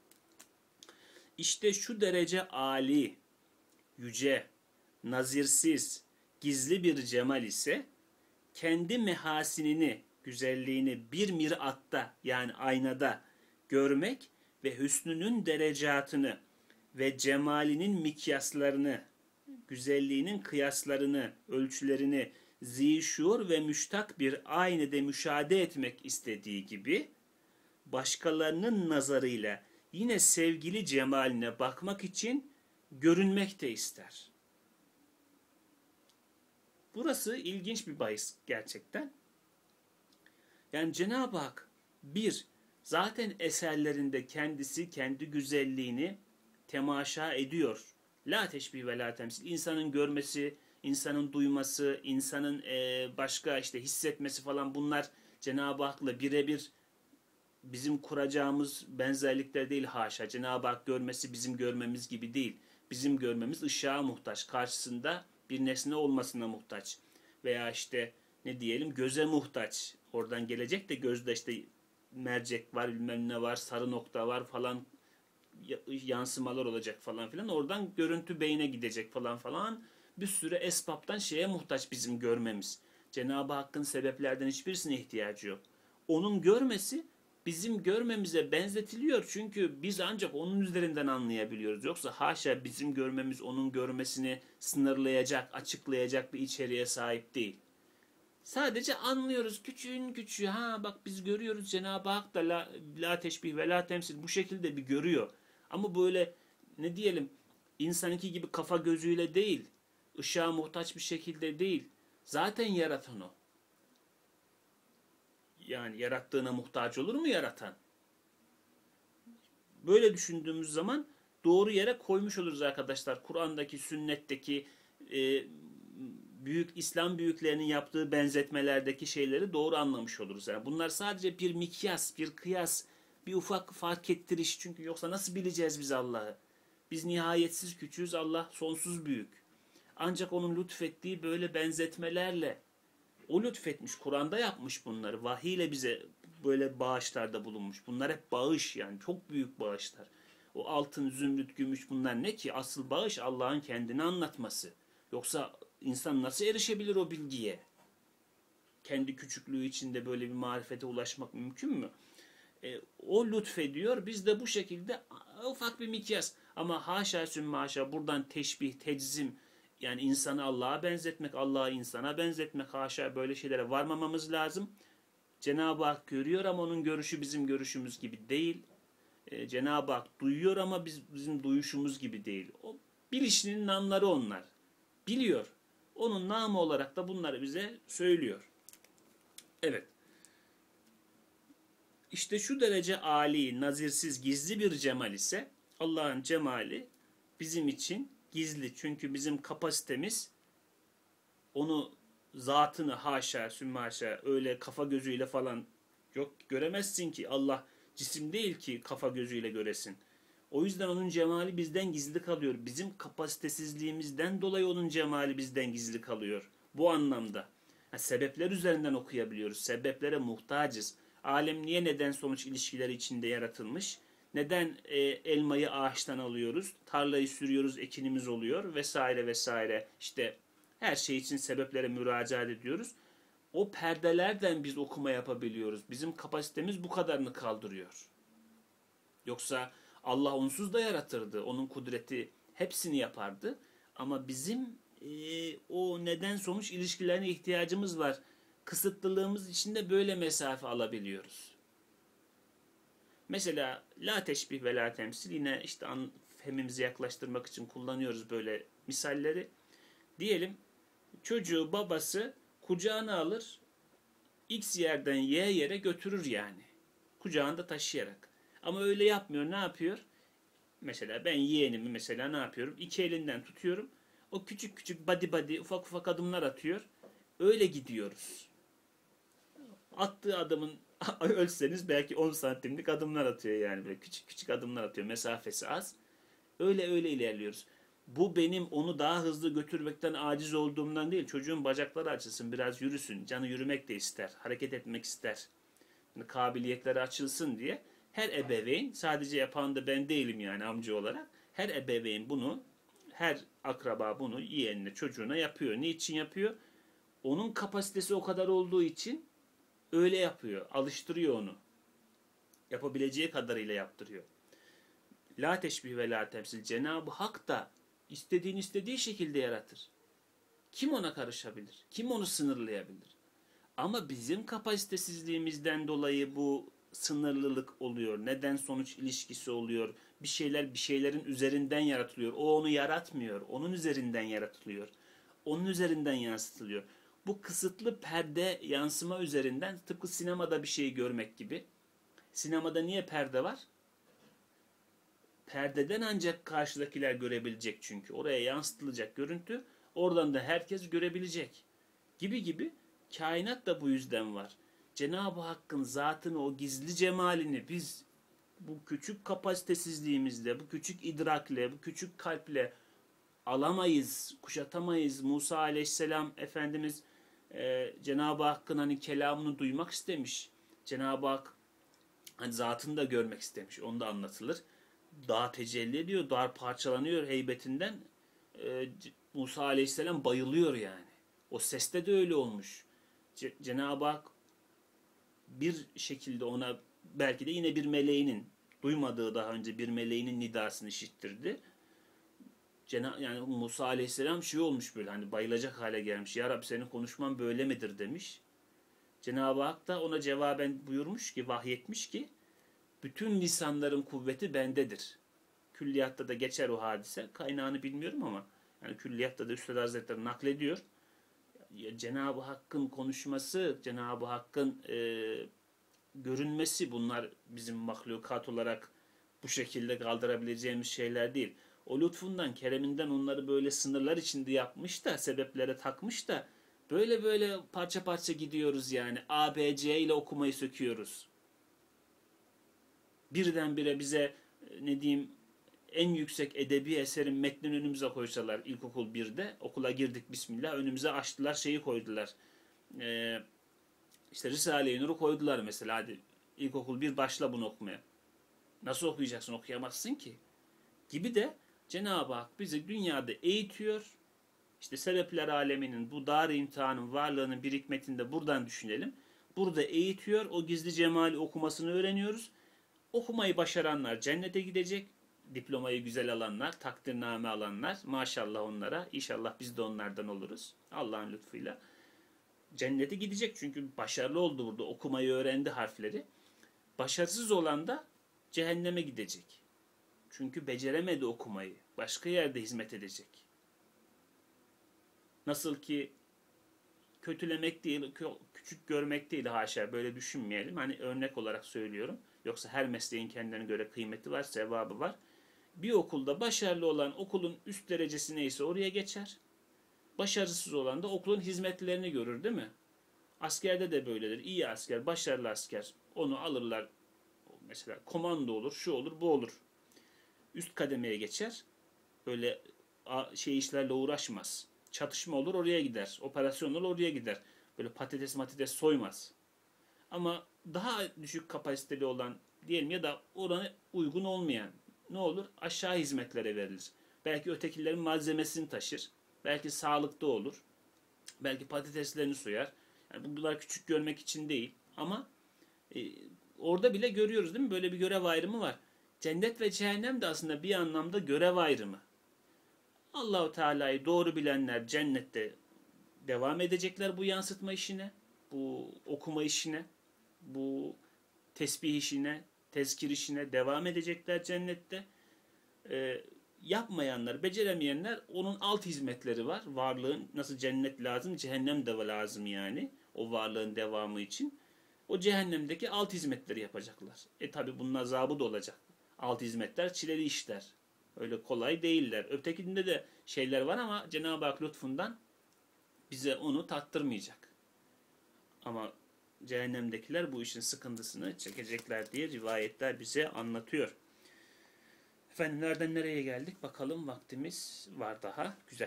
İşte şu derece âli, yüce, nazirsiz, gizli bir cemal ise kendi mehasinini, güzelliğini bir miratta yani aynada görmek ve hüsnünün derecatını ve cemalinin mikyaslarını, güzelliğinin kıyaslarını, ölçülerini zişur ve müştak bir aynede müşahede etmek istediği gibi başkalarının nazarıyla yine sevgili cemaline bakmak için görünmek de ister. Burası ilginç bir bahis gerçekten. Yani Cenab-ı Hak bir, zaten eserlerinde kendisi kendi güzelliğini temaşa ediyor. La teşbih ve la temsil. İnsanın görmesi, insanın duyması, insanın e, başka işte hissetmesi falan bunlar Cenab-ı Hak'la birebir bizim kuracağımız benzerlikler değil haşa. Cenab-ı Hak görmesi bizim görmemiz gibi değil. Bizim görmemiz ışığa muhtaç. Karşısında bir nesne olmasına muhtaç. Veya işte ne diyelim göze muhtaç. Oradan gelecek de gözde işte mercek var, bilmem ne var, sarı nokta var falan, yansımalar olacak falan filan. Oradan görüntü beyne gidecek falan falan. Bir sürü esbaptan şeye muhtaç bizim görmemiz. Cenab-ı Hakk'ın sebeplerden hiçbirisine ihtiyacı yok. Onun görmesi bizim görmemize benzetiliyor. Çünkü biz ancak onun üzerinden anlayabiliyoruz. Yoksa haşa bizim görmemiz onun görmesini sınırlayacak, açıklayacak bir içeriğe sahip değil. Sadece anlıyoruz küçüğün küçüğü. Ha bak biz görüyoruz, Cenab-ı Hak da la, la teşbih ve la temsil bu şekilde bir görüyor. Ama böyle ne diyelim insanınki gibi kafa gözüyle değil, ışığa muhtaç bir şekilde değil. Zaten yaratan o. Yani yarattığına muhtaç olur mu yaratan? Böyle düşündüğümüz zaman doğru yere koymuş oluruz arkadaşlar. Kur'an'daki, sünnetteki e, büyük İslam büyüklerinin yaptığı benzetmelerdeki şeyleri doğru anlamış oluruz. Yani bunlar sadece bir mikyas, bir kıyas, bir ufak fark ettiriş. Çünkü yoksa nasıl bileceğiz biz Allah'ı? Biz nihayetsiz küçüğüz, Allah sonsuz büyük. Ancak onun lütfettiği böyle benzetmelerle o lütfetmiş, Kur'an'da yapmış bunları. Vahiy ile bize böyle bağışlarda bulunmuş. Bunlar hep bağış yani çok büyük bağışlar. O altın, zümrüt, gümüş bunlar ne ki? Asıl bağış Allah'ın kendini anlatması. Yoksa insan nasıl erişebilir o bilgiye? Kendi küçüklüğü içinde böyle bir marifete ulaşmak mümkün mü? E, o lütfediyor. Biz de bu şekilde ufak bir mikyas. Ama haşa sümme haşa buradan teşbih, teczim, yani insanı Allah'a benzetmek, Allah'ı insana benzetmek, haşa böyle şeylere varmamamız lazım. Cenab-ı Hak görüyor ama onun görüşü bizim görüşümüz gibi değil. E, Cenab-ı Hak duyuyor ama biz, bizim duyuşumuz gibi değil. O bilişinin namları onlar. Biliyor. Onun namı olarak da bunları bize söylüyor. Evet. İşte şu derece âli, nazirsiz, gizli bir cemal ise Allah'ın cemali bizim için gizli. Çünkü bizim kapasitemiz onu, zatını haşa sümme haşa öyle kafa gözüyle falan yok, göremezsin ki. Allah cisim değil ki kafa gözüyle göresin. O yüzden onun cemali bizden gizli kalıyor. Bizim kapasitesizliğimizden dolayı onun cemali bizden gizli kalıyor. Bu anlamda. Yani sebepler üzerinden okuyabiliyoruz. Sebeplere muhtacız. Alem niye neden sonuç ilişkileri içinde yaratılmış? Neden e, elmayı ağaçtan alıyoruz? Tarlayı sürüyoruz, ekinimiz oluyor vesaire vesaire. İşte her şey için sebeplere müracaat ediyoruz. O perdelerden biz okuma yapabiliyoruz. Bizim kapasitemiz bu kadarını kaldırıyor. Yoksa Allah onsuz da yaratırdı. Onun kudreti hepsini yapardı. Ama bizim e, o neden sonuç ilişkilerine ihtiyacımız var. Kısıtlılığımız içinde böyle mesafe alabiliyoruz. Mesela la teşbih ve la temsil, yine işte fehmimizi yaklaştırmak için kullanıyoruz böyle misalleri. Diyelim çocuğu babası kucağına alır, X yerden Y yere götürür yani. Kucağında taşıyarak. Ama öyle yapmıyor. Ne yapıyor? Mesela ben yeğenimi mesela ne yapıyorum? İki elinden tutuyorum. O küçük küçük badi badi ufak ufak adımlar atıyor. Öyle gidiyoruz. Attığı adımın ölçseniz belki on santimlik adımlar atıyor yani. Böyle küçük küçük adımlar atıyor. Mesafesi az. Öyle öyle ilerliyoruz. Bu benim onu daha hızlı götürmekten aciz olduğumdan değil. Çocuğun bacakları açılsın, biraz yürüsün. Canı yürümek de ister. Hareket etmek ister. Yani kabiliyetleri açılsın diye. Her ebeveyn, sadece yapan da ben değilim yani amca olarak. Her ebeveyn bunu, her akraba bunu yeğenine, çocuğuna yapıyor. Niçin yapıyor? Onun kapasitesi o kadar olduğu için öyle yapıyor. Alıştırıyor onu. Yapabileceği kadarıyla yaptırıyor. La teşbih ve la temsil. Cenab-ı Hak da istediğini istediği şekilde yaratır. Kim ona karışabilir? Kim onu sınırlayabilir? Ama bizim kapasitesizliğimizden dolayı bu sınırlılık oluyor. Neden sonuç ilişkisi oluyor. Bir şeyler bir şeylerin üzerinden yaratılıyor. O onu yaratmıyor. Onun üzerinden yaratılıyor. Onun üzerinden yansıtılıyor. Bu kısıtlı perde yansıma üzerinden, tıpkı sinemada bir şeyi görmek gibi. Sinemada niye perde var? Perdeden ancak karşıdakiler görebilecek çünkü. Oraya yansıtılacak görüntü, oradan da herkes görebilecek. Gibi gibi kainat da bu yüzden var. Cenab-ı Hakk'ın zatını, o gizli cemalini biz bu küçük kapasitesizliğimizle, bu küçük idrakle, bu küçük kalple alamayız, kuşatamayız. Musa aleyhisselam Efendimiz e, Cenab-ı Hakk'ın hani kelamını duymak istemiş. Cenab-ı Hak hani zatını da görmek istemiş. Onu da anlatılır. Dağ tecelli ediyor, dağ parçalanıyor heybetinden. Ee, Musa Aleyhisselam bayılıyor yani. O seste de öyle olmuş. C- Cenab-ı Hak bir şekilde ona belki de yine bir meleğinin, duymadığı daha önce bir meleğinin nidasını işittirdi. Cena yani Musa Aleyhisselam şey olmuş, böyle hani bayılacak hale gelmiş. Ya Rabbi, senin konuşman böyle midir demiş. Cenab-ı Hak da ona cevaben buyurmuş ki, vahyetmiş ki, bütün lisanların kuvveti bendedir. Külliyatta da geçer o hadise. Kaynağını bilmiyorum ama yani külliyatta da Üstad Hazretleri naklediyor. Cenab-ı Hakk'ın konuşması, Cenab-ı Hakk'ın e, görünmesi, bunlar bizim mahlukat olarak bu şekilde kaldırabileceğimiz şeyler değil. O lütfundan, kereminden onları böyle sınırlar içinde yapmış da, sebeplere takmış da böyle böyle parça parça gidiyoruz yani. A, B, C ile okumayı söküyoruz. Birdenbire bize ne diyeyim, en yüksek edebi eserin metnini önümüze koysalar ilkokul birde, okula girdik bismillah, önümüze açtılar, şeyi koydular. Ee, işte Risale-i Nur'u koydular mesela, hadi ilkokul bir başla bunu okumaya. Nasıl okuyacaksın? Okuyamazsın ki. Gibi de Cenab-ı Hak bizi dünyada eğitiyor. İşte sebepler aleminin, bu dar imtihanın varlığının bir hikmetini de buradan düşünelim. Burada eğitiyor. O gizli cemali okumasını öğreniyoruz. Okumayı başaranlar cennete gidecek. Diplomayı güzel alanlar, takdirname alanlar. Maşallah onlara. İnşallah biz de onlardan oluruz. Allah'ın lütfuyla. Cennete gidecek çünkü başarılı oldu burada. Okumayı öğrendi harfleri. Başarısız olan da cehenneme gidecek. Çünkü beceremedi okumayı. Başka yerde hizmet edecek. Nasıl ki kötülemek değil, küçük görmek değil, haşa, böyle düşünmeyelim. Hani örnek olarak söylüyorum. Yoksa her mesleğin kendine göre kıymeti var, sevabı var. Bir okulda başarılı olan okulun üst derecesi neyse oraya geçer. Başarısız olan da okulun hizmetlerini görür, değil mi? Askerde de böyledir. İyi asker, başarılı asker. Onu alırlar. Mesela komando olur, şu olur, bu olur. Üst kademeye geçer. Böyle şey işlerle uğraşmaz. Çatışma olur, oraya gider. Operasyon olur, oraya gider. Böyle patates matites soymaz. Ama daha düşük kapasiteli olan diyelim ya da orana uygun olmayan ne olur? Aşağı hizmetlere verilir. Belki ötekilerin malzemesini taşır. Belki sağlıkta olur. Belki patateslerini soyar. Yani bunlar küçük görmek için değil. Ama e, orada bile görüyoruz değil mi? Böyle bir görev ayrımı var. Cennet ve cehennem de aslında bir anlamda görev ayrımı. Allahu Teala'yı doğru bilenler cennette devam edecekler bu yansıtma işine, bu okuma işine, bu tesbih işine, tezkir işine devam edecekler cennette. Ee, yapmayanlar, beceremeyenler, onun alt hizmetleri var. Varlığın nasıl cennet lazım, cehennem de lazım yani o varlığın devamı için. O cehennemdeki alt hizmetleri yapacaklar. E tabi bunun azabı da olacak. Alt hizmetler çileli işler. Öyle kolay değiller. Ötekinde de şeyler var ama Cenab-ı Hak lütfundan bize onu tattırmayacak. Ama cehennemdekiler bu işin sıkıntısını çekecekler diye rivayetler bize anlatıyor. Efendim nereden nereye geldik? Bakalım, vaktimiz var daha. Güzel.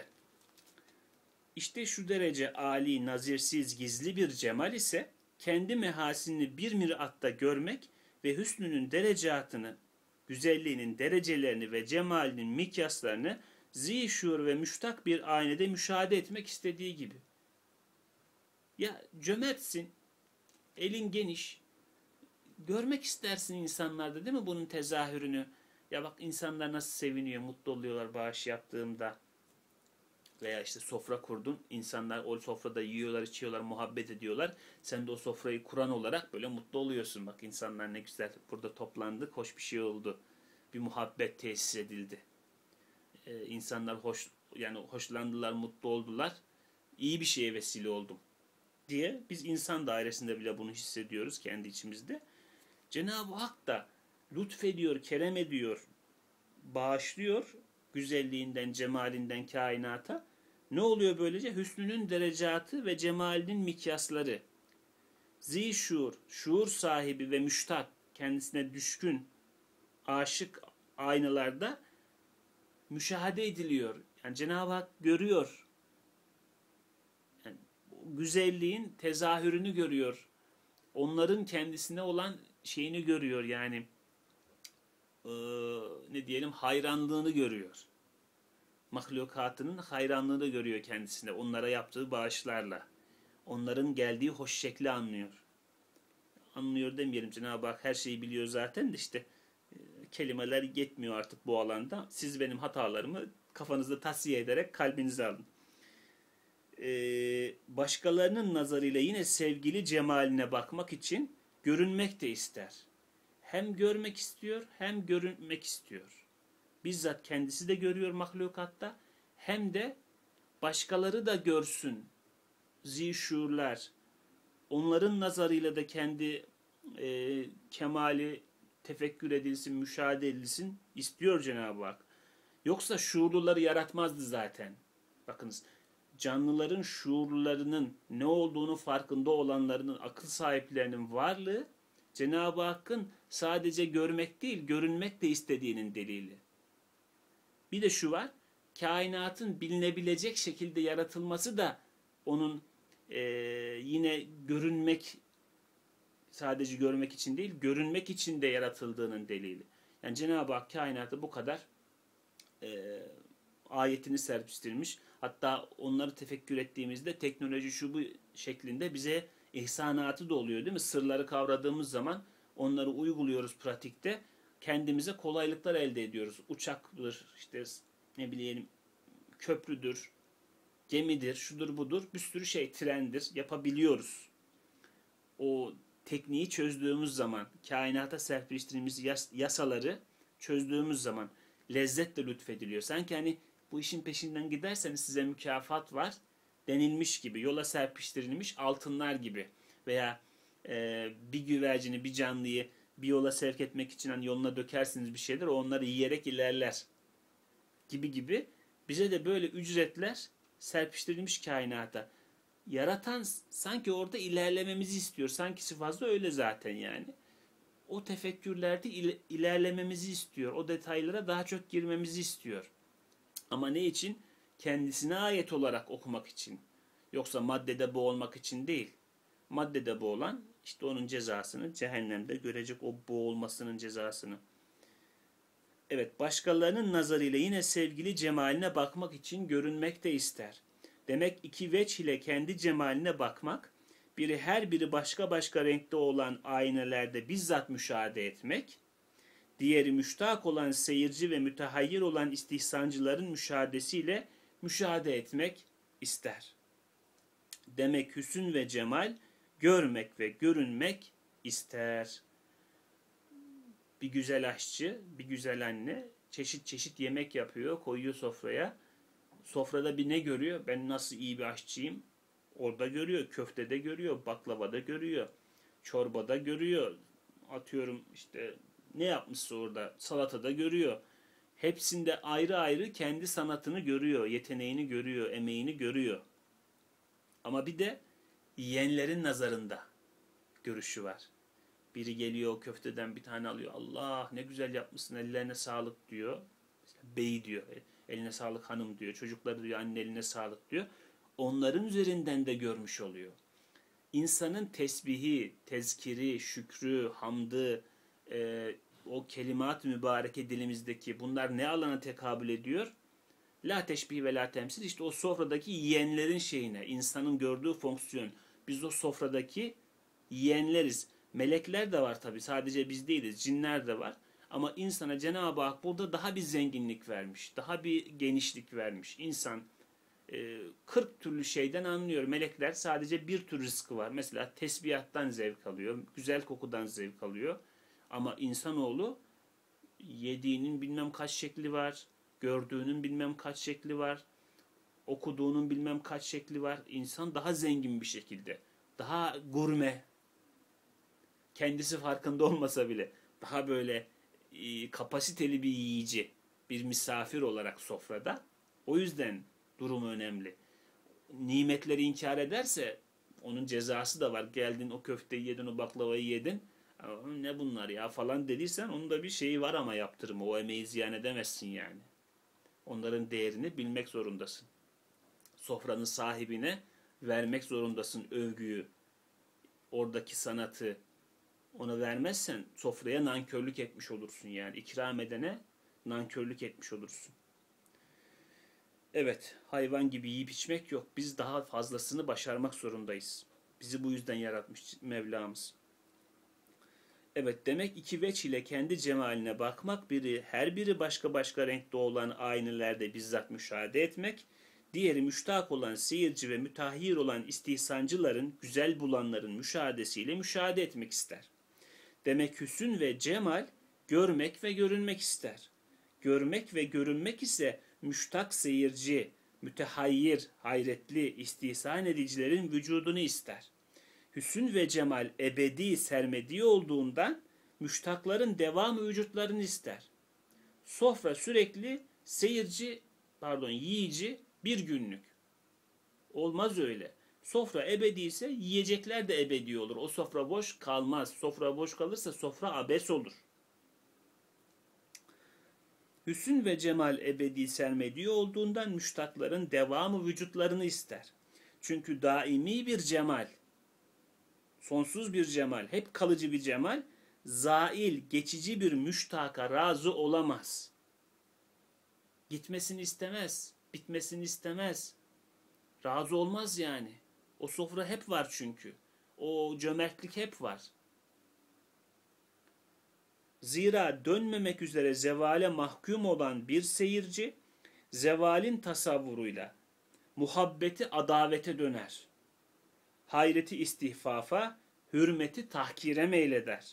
İşte şu derece âli, nazirsiz, gizli bir cemal ise kendi mehasinini bir miratta görmek ve hüsnünün derecatını, güzelliğinin derecelerini ve cemalinin mikyaslarını zişur ve müştak bir aynede müşahede etmek istediği gibi. Ya cömertsin, elin geniş, görmek istersin insanlarda değil mi bunun tezahürünü? Ya bak insanlar nasıl seviniyor, mutlu oluyorlar bağış yaptığımda. Veya işte sofra kurdun, insanlar o sofrada yiyorlar, içiyorlar, muhabbet ediyorlar. Sen de o sofrayı kuran olarak böyle mutlu oluyorsun. Bak insanlar ne güzel burada toplandı, hoş bir şey oldu. Bir muhabbet tesis edildi. Ee, insanlar hoş, yani hoşlandılar, mutlu oldular. İyi bir şeye vesile oldum diye biz insan dairesinde bile bunu hissediyoruz kendi içimizde. Cenab-ı Hak da lütfediyor, kerem ediyor, bağışlıyor güzelliğinden, cemalinden kainata. Ne oluyor böylece? Hüsnünün derecatı ve cemalinin mikyasları. Zişur, şuur sahibi ve müştak, kendisine düşkün, aşık aynalarda müşahede ediliyor. Yani Cenab-ı Hak görüyor. Yani güzelliğin tezahürünü görüyor. Onların kendisine olan şeyini görüyor yani. Ee, ne diyelim, hayranlığını görüyor. Mahlukatının hayranlığını görüyor kendisine. Onlara yaptığı bağışlarla. Onların geldiği hoş şekli anlıyor. Anlıyor demeyelim, Cenab-ı Hak her şeyi biliyor zaten de işte e, kelimeler yetmiyor artık bu alanda. Siz benim hatalarımı kafanızda tasfiye ederek kalbinize alın. Ee, başkalarının nazarıyla yine sevgili cemaline bakmak için görünmek de ister. Hem görmek istiyor hem görünmek istiyor. Bizzat kendisi de görüyor mahlukatta, hem de başkaları da görsün. Zişurlar, onların nazarıyla da kendi e, kemali tefekkür edilsin, müşahede edilsin istiyor Cenab-ı Hak. Yoksa şuurluları yaratmazdı zaten. Bakınız, canlıların şuurlarının ne olduğunu farkında olanlarının, akıl sahiplerinin varlığı Cenab-ı Hakk'ın sadece görmek değil, görünmek de istediğinin delili. Bir de şu var, kainatın bilinebilecek şekilde yaratılması da onun e, yine görünmek, sadece görmek için değil, görünmek için de yaratıldığının delili. Yani Cenab-ı Hak kainatı bu kadar e, ayetini serpiştirmiş. Hatta onları tefekkür ettiğimizde teknoloji şu bu şeklinde bize ihsanatı da oluyor değil mi? Sırları kavradığımız zaman onları uyguluyoruz pratikte. Kendimize kolaylıklar elde ediyoruz. Uçaktır, işte ne bileyim köprüdür, gemidir, şudur budur, bir sürü şey, trendir, yapabiliyoruz. O tekniği çözdüğümüz zaman, kainata serpiştirdiğimiz yas yasaları çözdüğümüz zaman lezzet de lütfediliyor. Sanki hani bu işin peşinden giderseniz size mükafat var denilmiş gibi, yola serpiştirilmiş altınlar gibi veya e, bir güvercini, bir canlıyı bir yola sevk etmek için hani yoluna dökersiniz bir şeyler, o onları yiyerek ilerler gibi gibi bize de böyle ücretler serpiştirilmiş kainata. Yaratan sanki orada ilerlememizi istiyor. Sankisi fazla öyle zaten yani. O tefekkürlerde il- ilerlememizi istiyor. O detaylara daha çok girmemizi istiyor. Ama ne için? Kendisine ayet olarak okumak için. Yoksa maddede boğulmak için değil. Maddede boğulan işte onun cezasını cehennemde görecek, o boğulmasının cezasını. Evet, başkalarının nazarıyla yine sevgili cemaline bakmak için görünmek de ister. Demek iki veç ile kendi cemaline bakmak, biri her biri başka başka renkte olan aynelerde bizzat müşahede etmek, diğeri müştak olan seyirci ve mütehayyir olan istihsancıların müşahadesiyle müşahede etmek ister. Demek hüsn ve cemal görmek ve görünmek ister. Bir güzel aşçı, bir güzel anne çeşit çeşit yemek yapıyor, koyuyor sofraya. Sofrada bir ne görüyor? Ben nasıl iyi bir aşçıyım? Orada görüyor. Köftede görüyor. Baklavada görüyor. Çorbada görüyor. Atıyorum işte ne yapmışsa orada. Salatada görüyor. Hepsinde ayrı ayrı kendi sanatını görüyor. Yeteneğini görüyor. Emeğini görüyor. Ama bir de yiyenlerin nazarında görüşü var. Biri geliyor o köfteden bir tane alıyor. Allah ne güzel yapmışsın, ellerine sağlık diyor. Bey diyor. Eline sağlık hanım diyor. Çocukları diyor anne eline sağlık diyor. Onların üzerinden de görmüş oluyor. İnsanın tesbihi, tezkiri, şükrü, hamdı, e, o kelimat-ı mübareke dilimizdeki bunlar ne alana tekabül ediyor? La teşbih ve la temsil. İşte o sofradaki yiyenlerin şeyine, insanın gördüğü fonksiyon. Biz o sofradaki yiyenleriz. Melekler de var tabi. Sadece biz değiliz. Cinler de var. Ama insana Cenab-ı Hak burada daha bir zenginlik vermiş. Daha bir genişlik vermiş. İnsan e, kırk türlü şeyden anlıyor. Melekler sadece bir tür rızkı var. Mesela tesbihattan zevk alıyor. Güzel kokudan zevk alıyor. Ama insanoğlu yediğinin bilmem kaç şekli var. Gördüğünün bilmem kaç şekli var. Okuduğunun bilmem kaç şekli var. İnsan daha zengin bir şekilde. Daha gurme. Kendisi farkında olmasa bile. Daha böyle e, kapasiteli bir yiyici. Bir misafir olarak sofrada. O yüzden durumu önemli. Nimetleri inkar ederse onun cezası da var. Geldin o köfteyi yedin, o baklavayı yedin. Ne bunlar ya falan dediysen onun da bir şeyi var ama yaptırımı. O emeği ziyan edemezsin yani. Onların değerini bilmek zorundasın. Sofranın sahibine vermek zorundasın övgüyü. Oradaki sanatı ona vermezsen sofraya nankörlük etmiş olursun yani. İkram edene nankörlük etmiş olursun. Evet, hayvan gibi yiyip içmek yok. Biz daha fazlasını başarmak zorundayız. Bizi bu yüzden yaratmış Mevlamız. Evet, demek iki veç ile kendi cemaline bakmak, biri her biri başka başka renkte olan aynelerde bizzat müşahede etmek, diğeri müştak olan seyirci ve mütahhir olan istihsancıların, güzel bulanların müşahadesiyle müşahede etmek ister. Demek hüsn ve cemal görmek ve görünmek ister. Görmek ve görünmek ise müştak seyirci, mütehayyir, hayretli, istihsan edicilerin vücudunu ister. Hüsn ve cemal ebedi, sermedi olduğundan müştakların devamı vücutlarını ister. Sofra sürekli seyirci, pardon yiyici bir günlük. Olmaz öyle. Sofra ebedi ise yiyecekler de ebedi olur. O sofra boş kalmaz. Sofra boş kalırsa sofra abes olur. Hüsn ve cemal ebedi sermedi olduğundan müştakların devamı vücutlarını ister. Çünkü daimi bir cemal, sonsuz bir cemal, hep kalıcı bir cemal zail, geçici bir müştaka razı olamaz. Gitmesini istemez, bitmesini istemez. Razı olmaz yani. O sofra hep var çünkü. O cömertlik hep var. Zira dönmemek üzere zevale mahkum olan bir seyirci, zevalin tasavvuruyla muhabbeti adavete döner. Hayreti istihfafa, hürmeti tahkire meyleder.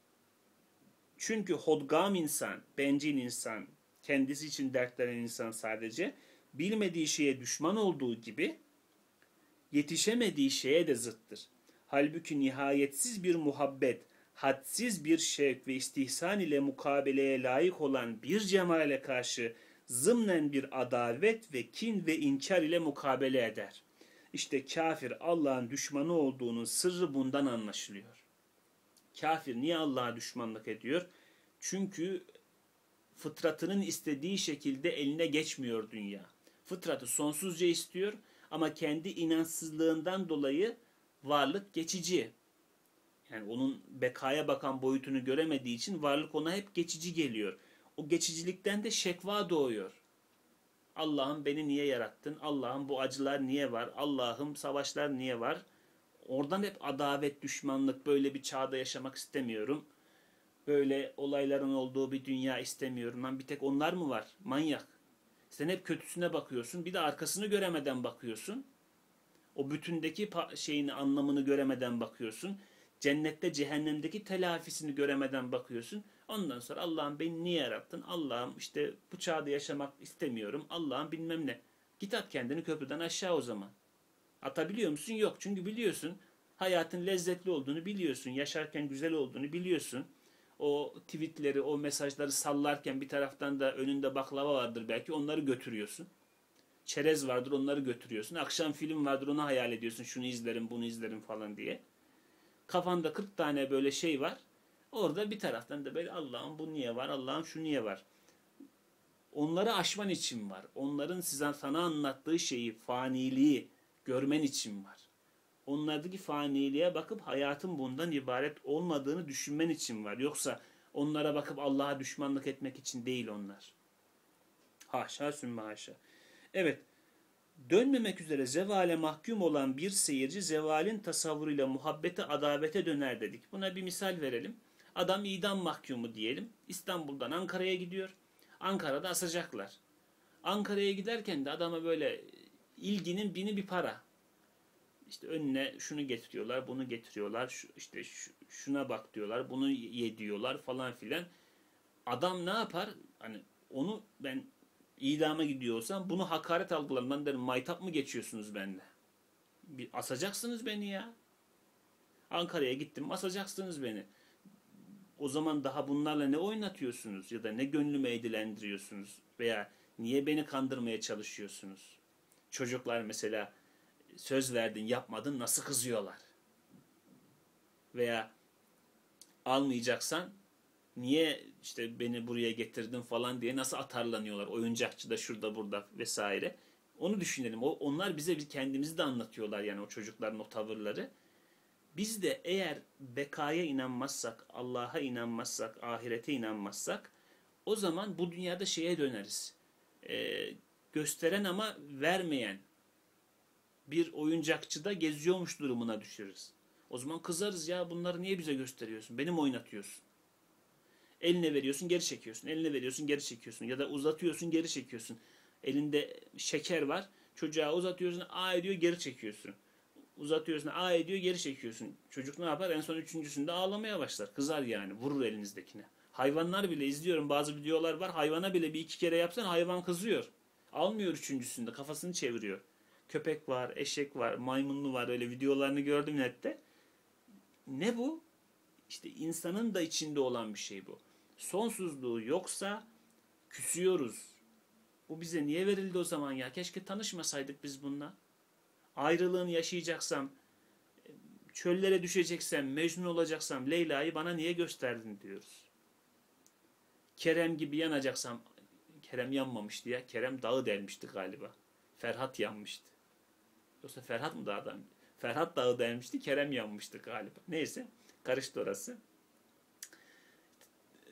Çünkü hodgam insan, bencil insan, kendisi için dertlenen insan sadece, bilmediği şeye düşman olduğu gibi, yetişemediği şeye de zıttır. Halbuki nihayetsiz bir muhabbet, hadsiz bir şevk ve istihsan ile mukabeleye layık olan bir cemale karşı zımnen bir adavet ve kin ve inkar ile mukabele eder. İşte kafir Allah'ın düşmanı olduğunun sırrı bundan anlaşılıyor. Kafir niye Allah'a düşmanlık ediyor? Çünkü fıtratının istediği şekilde eline geçmiyor dünya. Fıtratı sonsuzca istiyor ama kendi inançsızlığından dolayı varlık geçici. Yani onun bekaya bakan boyutunu göremediği için varlık ona hep geçici geliyor. O geçicilikten de şekva doğuyor. Allah'ım beni niye yarattın? Allah'ım bu acılar niye var? Allah'ım savaşlar niye var? Oradan hep adavet, düşmanlık, böyle bir çağda yaşamak istemiyorum. Böyle olayların olduğu bir dünya istemiyorum. Lan bir tek onlar mı var? Manyak. Sen hep kötüsüne bakıyorsun. Bir de arkasını göremeden bakıyorsun. O bütündeki şeyin anlamını göremeden bakıyorsun. Cennette cehennemdeki telafisini göremeden bakıyorsun. Ondan sonra Allah'ım beni niye yarattın? Allah'ım işte bu çağda yaşamak istemiyorum. Allah'ım bilmem ne. Git at kendini köprüden aşağı o zaman. Atabiliyor musun? Yok. Çünkü biliyorsun hayatın lezzetli olduğunu biliyorsun. Yaşarken güzel olduğunu biliyorsun. O tweetleri, o mesajları sallarken bir taraftan da önünde baklava vardır belki. Onları götürüyorsun. Çerez vardır, onları götürüyorsun. Akşam film vardır, onu hayal ediyorsun. Şunu izlerim, bunu izlerim falan diye. Kafanda kırk tane böyle şey var. Orada bir taraftan da böyle Allah'ım bu niye var, Allah'ım şu niye var. Onları aşman için var. Onların size sana anlattığı şeyi, faniliği görmen için var. Onlardaki faniliğe bakıp hayatın bundan ibaret olmadığını düşünmen için var. Yoksa onlara bakıp Allah'a düşmanlık etmek için değil onlar. Haşa sümme haşa. Evet. Dönmemek üzere zevale mahkum olan bir seyirci zevalin tasavvuruyla muhabbete adavete döner dedik. Buna bir misal verelim. Adam idam mahkumu diyelim. İstanbul'dan Ankara'ya gidiyor. Ankara'da asacaklar. Ankara'ya giderken de adama böyle ilginin bini bir para. İşte önüne şunu getiriyorlar, bunu getiriyorlar. Şu, işte şuna bak diyorlar, bunu ye diyorlar falan filan. Adam ne yapar? Hani onu ben idama gidiyorsam bunu hakaret algılarım. Ben derim maytap mı geçiyorsunuz benimle? Bir asacaksınız beni ya. Ankara'ya gittim asacaksınız beni. O zaman daha bunlarla ne oynatıyorsunuz? Ya da ne gönlümü eğlendiriyorsunuz? Veya niye beni kandırmaya çalışıyorsunuz? Çocuklar mesela söz verdin yapmadın nasıl kızıyorlar? Veya almayacaksan niye işte beni buraya getirdin falan diye nasıl atarlanıyorlar oyuncakçıda şurada burada vesaire. Onu düşünelim. O, onlar bize bir kendimizi de anlatıyorlar yani o çocukların o tavırları. Biz de eğer bekaya inanmazsak, Allah'a inanmazsak, ahirete inanmazsak o zaman bu dünyada şeye döneriz. Ee, gösteren ama vermeyen bir oyuncakçıda geziyormuş durumuna düşürürüz. O zaman kızarız ya bunları niye bize gösteriyorsun? Benim oynatıyorsun. Eline veriyorsun geri çekiyorsun. Eline veriyorsun geri çekiyorsun. Ya da uzatıyorsun geri çekiyorsun. Elinde şeker var. Çocuğa uzatıyorsun aa ediyor geri çekiyorsun. Uzatıyorsun aa ediyor geri çekiyorsun. Çocuk ne yapar? En son üçüncüsünde ağlamaya başlar. Kızar yani. Vurur elinizdekine. Hayvanlar bile izliyorum. Bazı videolar var. Hayvana bile bir iki kere yapsan hayvan kızıyor. Almıyor üçüncüsünde. Kafasını çeviriyor. Köpek var, eşek var, maymunlu var. Öyle videolarını gördüm nette. Ne bu? İşte insanın da içinde olan bir şey bu. Sonsuzluğu yoksa küsüyoruz. Bu bize niye verildi o zaman ya? Keşke tanışmasaydık biz bununla. Ayrılığını yaşayacaksam, çöllere düşeceksem, Mecnun olacaksam Leyla'yı bana niye gösterdin diyoruz. Kerem gibi yanacaksam, Kerem yanmamıştı ya. Kerem dağı delmişti galiba. Ferhat yanmıştı. Yoksa Ferhat mı dağdan? Ferhat dağı delmişti, Kerem yanmıştı galiba. Neyse, karıştı orası.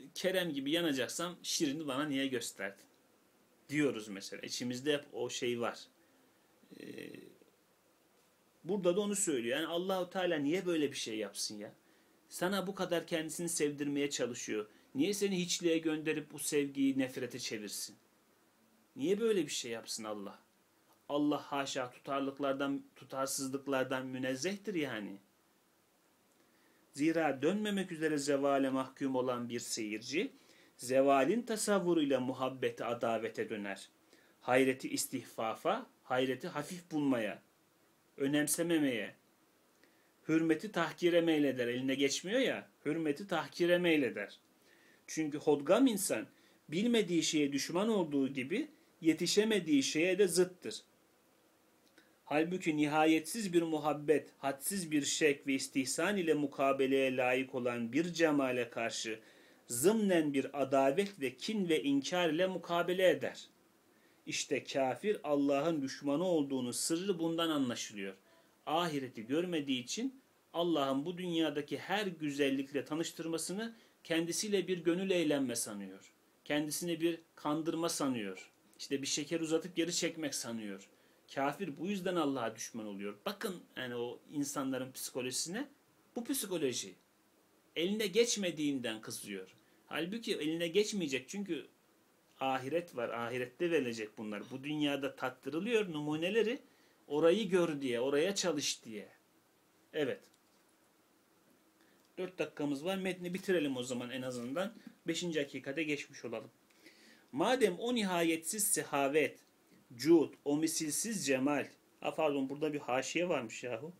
Kerem gibi yanacaksam Şirin'i bana niye gösterdin? Diyoruz mesela. İçimizde hep o şey var. Ee, burada da onu söylüyor. Yani Allahu Teala niye böyle bir şey yapsın ya? Sana bu kadar kendisini sevdirmeye çalışıyor. Niye seni hiçliğe gönderip bu sevgiyi nefrete çevirsin? Niye böyle bir şey yapsın Allah? Allah haşa tutarlıklardan, tutarsızlıklardan münezzehtir yani. Zira dönmemek üzere zevale mahkum olan bir seyirci, zevalin tasavvuruyla muhabbete, adavete döner. Hayreti istihfafa, hayreti hafif bulmaya, önemsememeye, hürmeti tahkire meyleder. Eline geçmiyor ya, hürmeti tahkire meyleder. Çünkü hodgam insan, bilmediği şeye düşman olduğu gibi, yetişemediği şeye de zıttır. Halbuki nihayetsiz bir muhabbet, hadsiz bir şevk ve istihsan ile mukabeleye layık olan bir cemale karşı zımnen bir adavet ve kin ve inkar ile mukabele eder. İşte kafir Allah'ın düşmanı olduğunu sırrı bundan anlaşılıyor. Ahireti görmediği için Allah'ın bu dünyadaki her güzellikle tanıştırmasını kendisiyle bir gönül eğlenme sanıyor. Kendisine bir kandırma sanıyor. İşte bir şeker uzatıp geri çekmek sanıyor. Kafir bu yüzden Allah'a düşman oluyor. Bakın yani o insanların psikolojisine, bu psikoloji. Eline geçmediğinden kızıyor. Halbuki eline geçmeyecek çünkü ahiret var. Ahirette verilecek bunlar. Bu dünyada tattırılıyor numuneleri, orayı gör diye, oraya çalış diye. Evet. Dört dakikamız var. Metni bitirelim o zaman en azından. Beşinci hakikate geçmiş olalım. Madem o nihayetsiz sehavet, cud, o misilsiz cemal. Ha pardon, burada bir haşiye varmış yahu.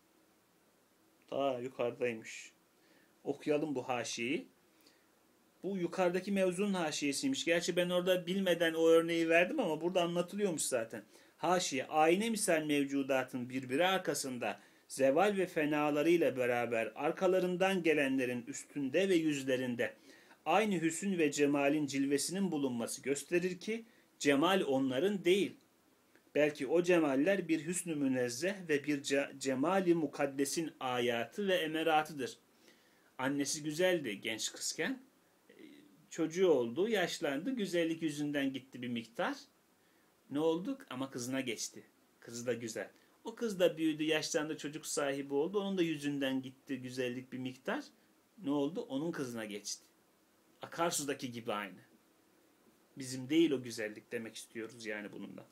Ta yukarıdaymış. Okuyalım bu haşiyeyi. Bu yukarıdaki mevzunun haşiyesiymiş. Gerçi ben orada bilmeden o örneği verdim ama burada anlatılıyormuş zaten. Haşiye, ayna misal mevcudatın birbiri arkasında zeval ve fenalarıyla beraber arkalarından gelenlerin üstünde ve yüzlerinde aynı hüsn ve cemalin cilvesinin bulunması gösterir ki cemal onların değil. Belki o cemaller bir hüsn-ü münezzeh ve bir ce- cemali mukaddesin ayatı ve emeratıdır. Annesi güzeldi genç kızken. Çocuğu oldu, yaşlandı, güzellik yüzünden gitti bir miktar. Ne oldu? Ama kızına geçti. Kızı da güzel. O kız da büyüdü, yaşlandı, çocuk sahibi oldu. Onun da yüzünden gitti güzellik bir miktar. Ne oldu? Onun kızına geçti. Akarsudaki gibi aynı. Bizim değil o güzellik demek istiyoruz yani bununla.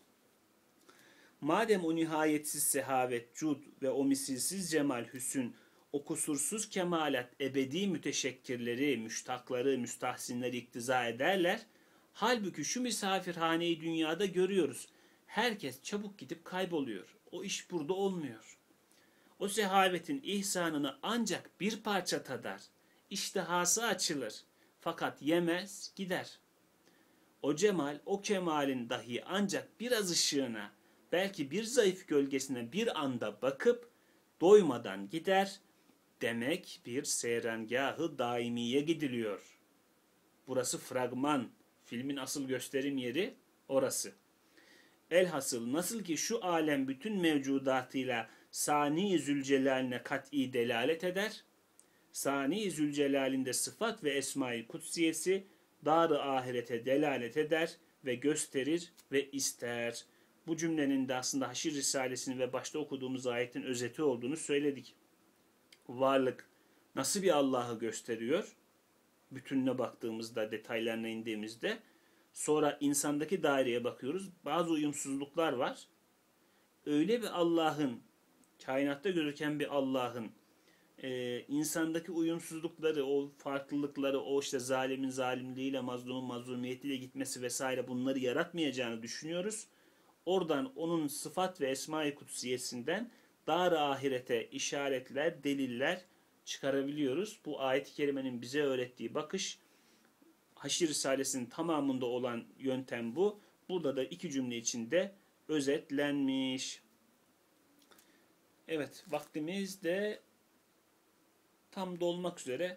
Madem o nihayetsiz sehavet, cud ve o misilsiz cemal, hüsn, o kusursuz kemalat ebedi müteşekkirleri, müştakları, müstahsinleri iktiza ederler. Halbuki şu misafirhaneyi dünyada görüyoruz. Herkes çabuk gidip kayboluyor. O iş burada olmuyor. O sehavetin ihsanını ancak bir parça tadar. İştihası açılır. Fakat yemez, gider. O cemal, o kemalin dahi ancak biraz ışığına, belki bir zayıf gölgesine bir anda bakıp doymadan gider. Demek bir seyrengahı daimiye gidiliyor. Burası fragman, filmin asıl gösterim yeri orası. Elhasıl nasıl ki şu alem bütün mevcudatıyla Sani Zülcelal'ine kat'i delalet eder, Sani Zülcelal'inde sıfat ve esma-i kutsiyesi dar-ı ahirete delalet eder ve gösterir ve ister. Bu cümlenin de aslında Haşir Risalesi'nin ve başta okuduğumuz ayetin özeti olduğunu söyledik. Varlık nasıl bir Allah'ı gösteriyor? Bütününe baktığımızda, detaylarına indiğimizde, sonra insandaki daireye bakıyoruz. Bazı uyumsuzluklar var. Öyle bir Allah'ın, kainatta gözüken bir Allah'ın e, insandaki uyumsuzlukları, o farklılıkları, o işte zalimin zalimliğiyle, mazlumun mazlumiyetiyle gitmesi vesaire, bunları yaratmayacağını düşünüyoruz. Oradan onun sıfat ve esma-i kutsiyesinden dar-ı ahirete işaretler, deliller çıkarabiliyoruz. Bu ayet-i kerimenin bize öğrettiği bakış, Haşir Risalesi'nin tamamında olan yöntem bu. Burada da iki cümle içinde özetlenmiş. Evet, vaktimiz de tam dolmak üzere.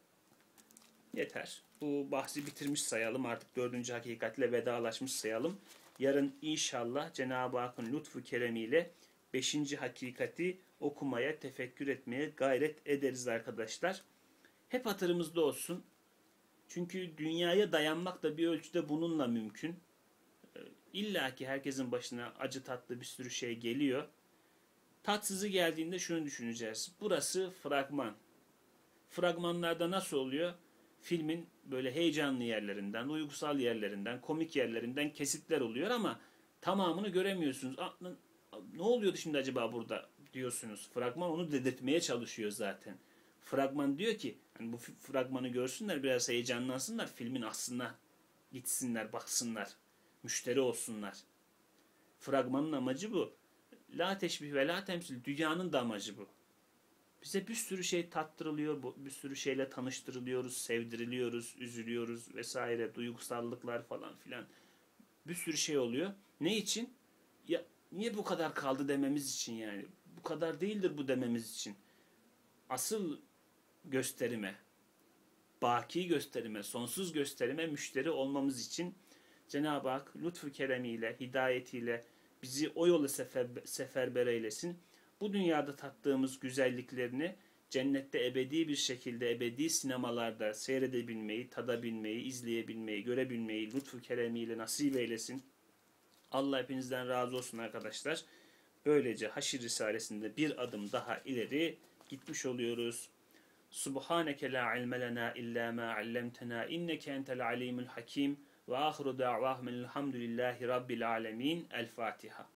Yeter. Bu bahsi bitirmiş sayalım. Artık dördüncü hakikatle vedalaşmış sayalım. Yarın inşallah Cenab-ı Hakk'ın lütfu keremiyle beşinci hakikati okumaya, tefekkür etmeye gayret ederiz arkadaşlar. Hep hatırımızda olsun. Çünkü dünyaya dayanmak da bir ölçüde bununla mümkün. İlla ki herkesin başına acı tatlı bir sürü şey geliyor. Tatsızı geldiğinde şunu düşüneceğiz. Burası fragman. Fragmanlarda nasıl oluyor? Filmin böyle heyecanlı yerlerinden, duygusal yerlerinden, komik yerlerinden kesitler oluyor ama tamamını göremiyorsunuz. Ne oluyordu şimdi acaba burada diyorsunuz. Fragman onu dedirtmeye çalışıyor zaten. Fragman diyor ki hani bu fragmanı görsünler, biraz heyecanlansınlar, filmin aslına gitsinler, baksınlar, müşteri olsunlar. Fragmanın amacı bu. La teşbih ve la temsil, dünyanın da amacı bu. Bize bir sürü şey tattırılıyor, bir sürü şeyle tanıştırılıyoruz, sevdiriliyoruz, üzülüyoruz vesaire, duygusallıklar falan filan. Bir sürü şey oluyor. Ne için? Ya niye bu kadar kaldı dememiz için yani. Bu kadar değildir bu dememiz için. Asıl gösterime, baki gösterime, sonsuz gösterime müşteri olmamız için Cenab-ı Hak lütfu keremiyle, hidayetiyle bizi o yola sefer, seferber eylesin. Bu dünyada tattığımız güzelliklerini cennette ebedi bir şekilde, ebedi sinemalarda seyredebilmeyi, tadabilmeyi, izleyebilmeyi, görebilmeyi lütfu keremiyle nasip eylesin. Allah hepinizden razı olsun arkadaşlar. Böylece Haşr Risalesi'nde bir adım daha ileri gitmiş oluyoruz. Subhaneke la ilme lena illa ma allamtena inneke entel alimul hakim ve ahiru da'vahum elhamdülillahi rabbil alemin. El Fatiha.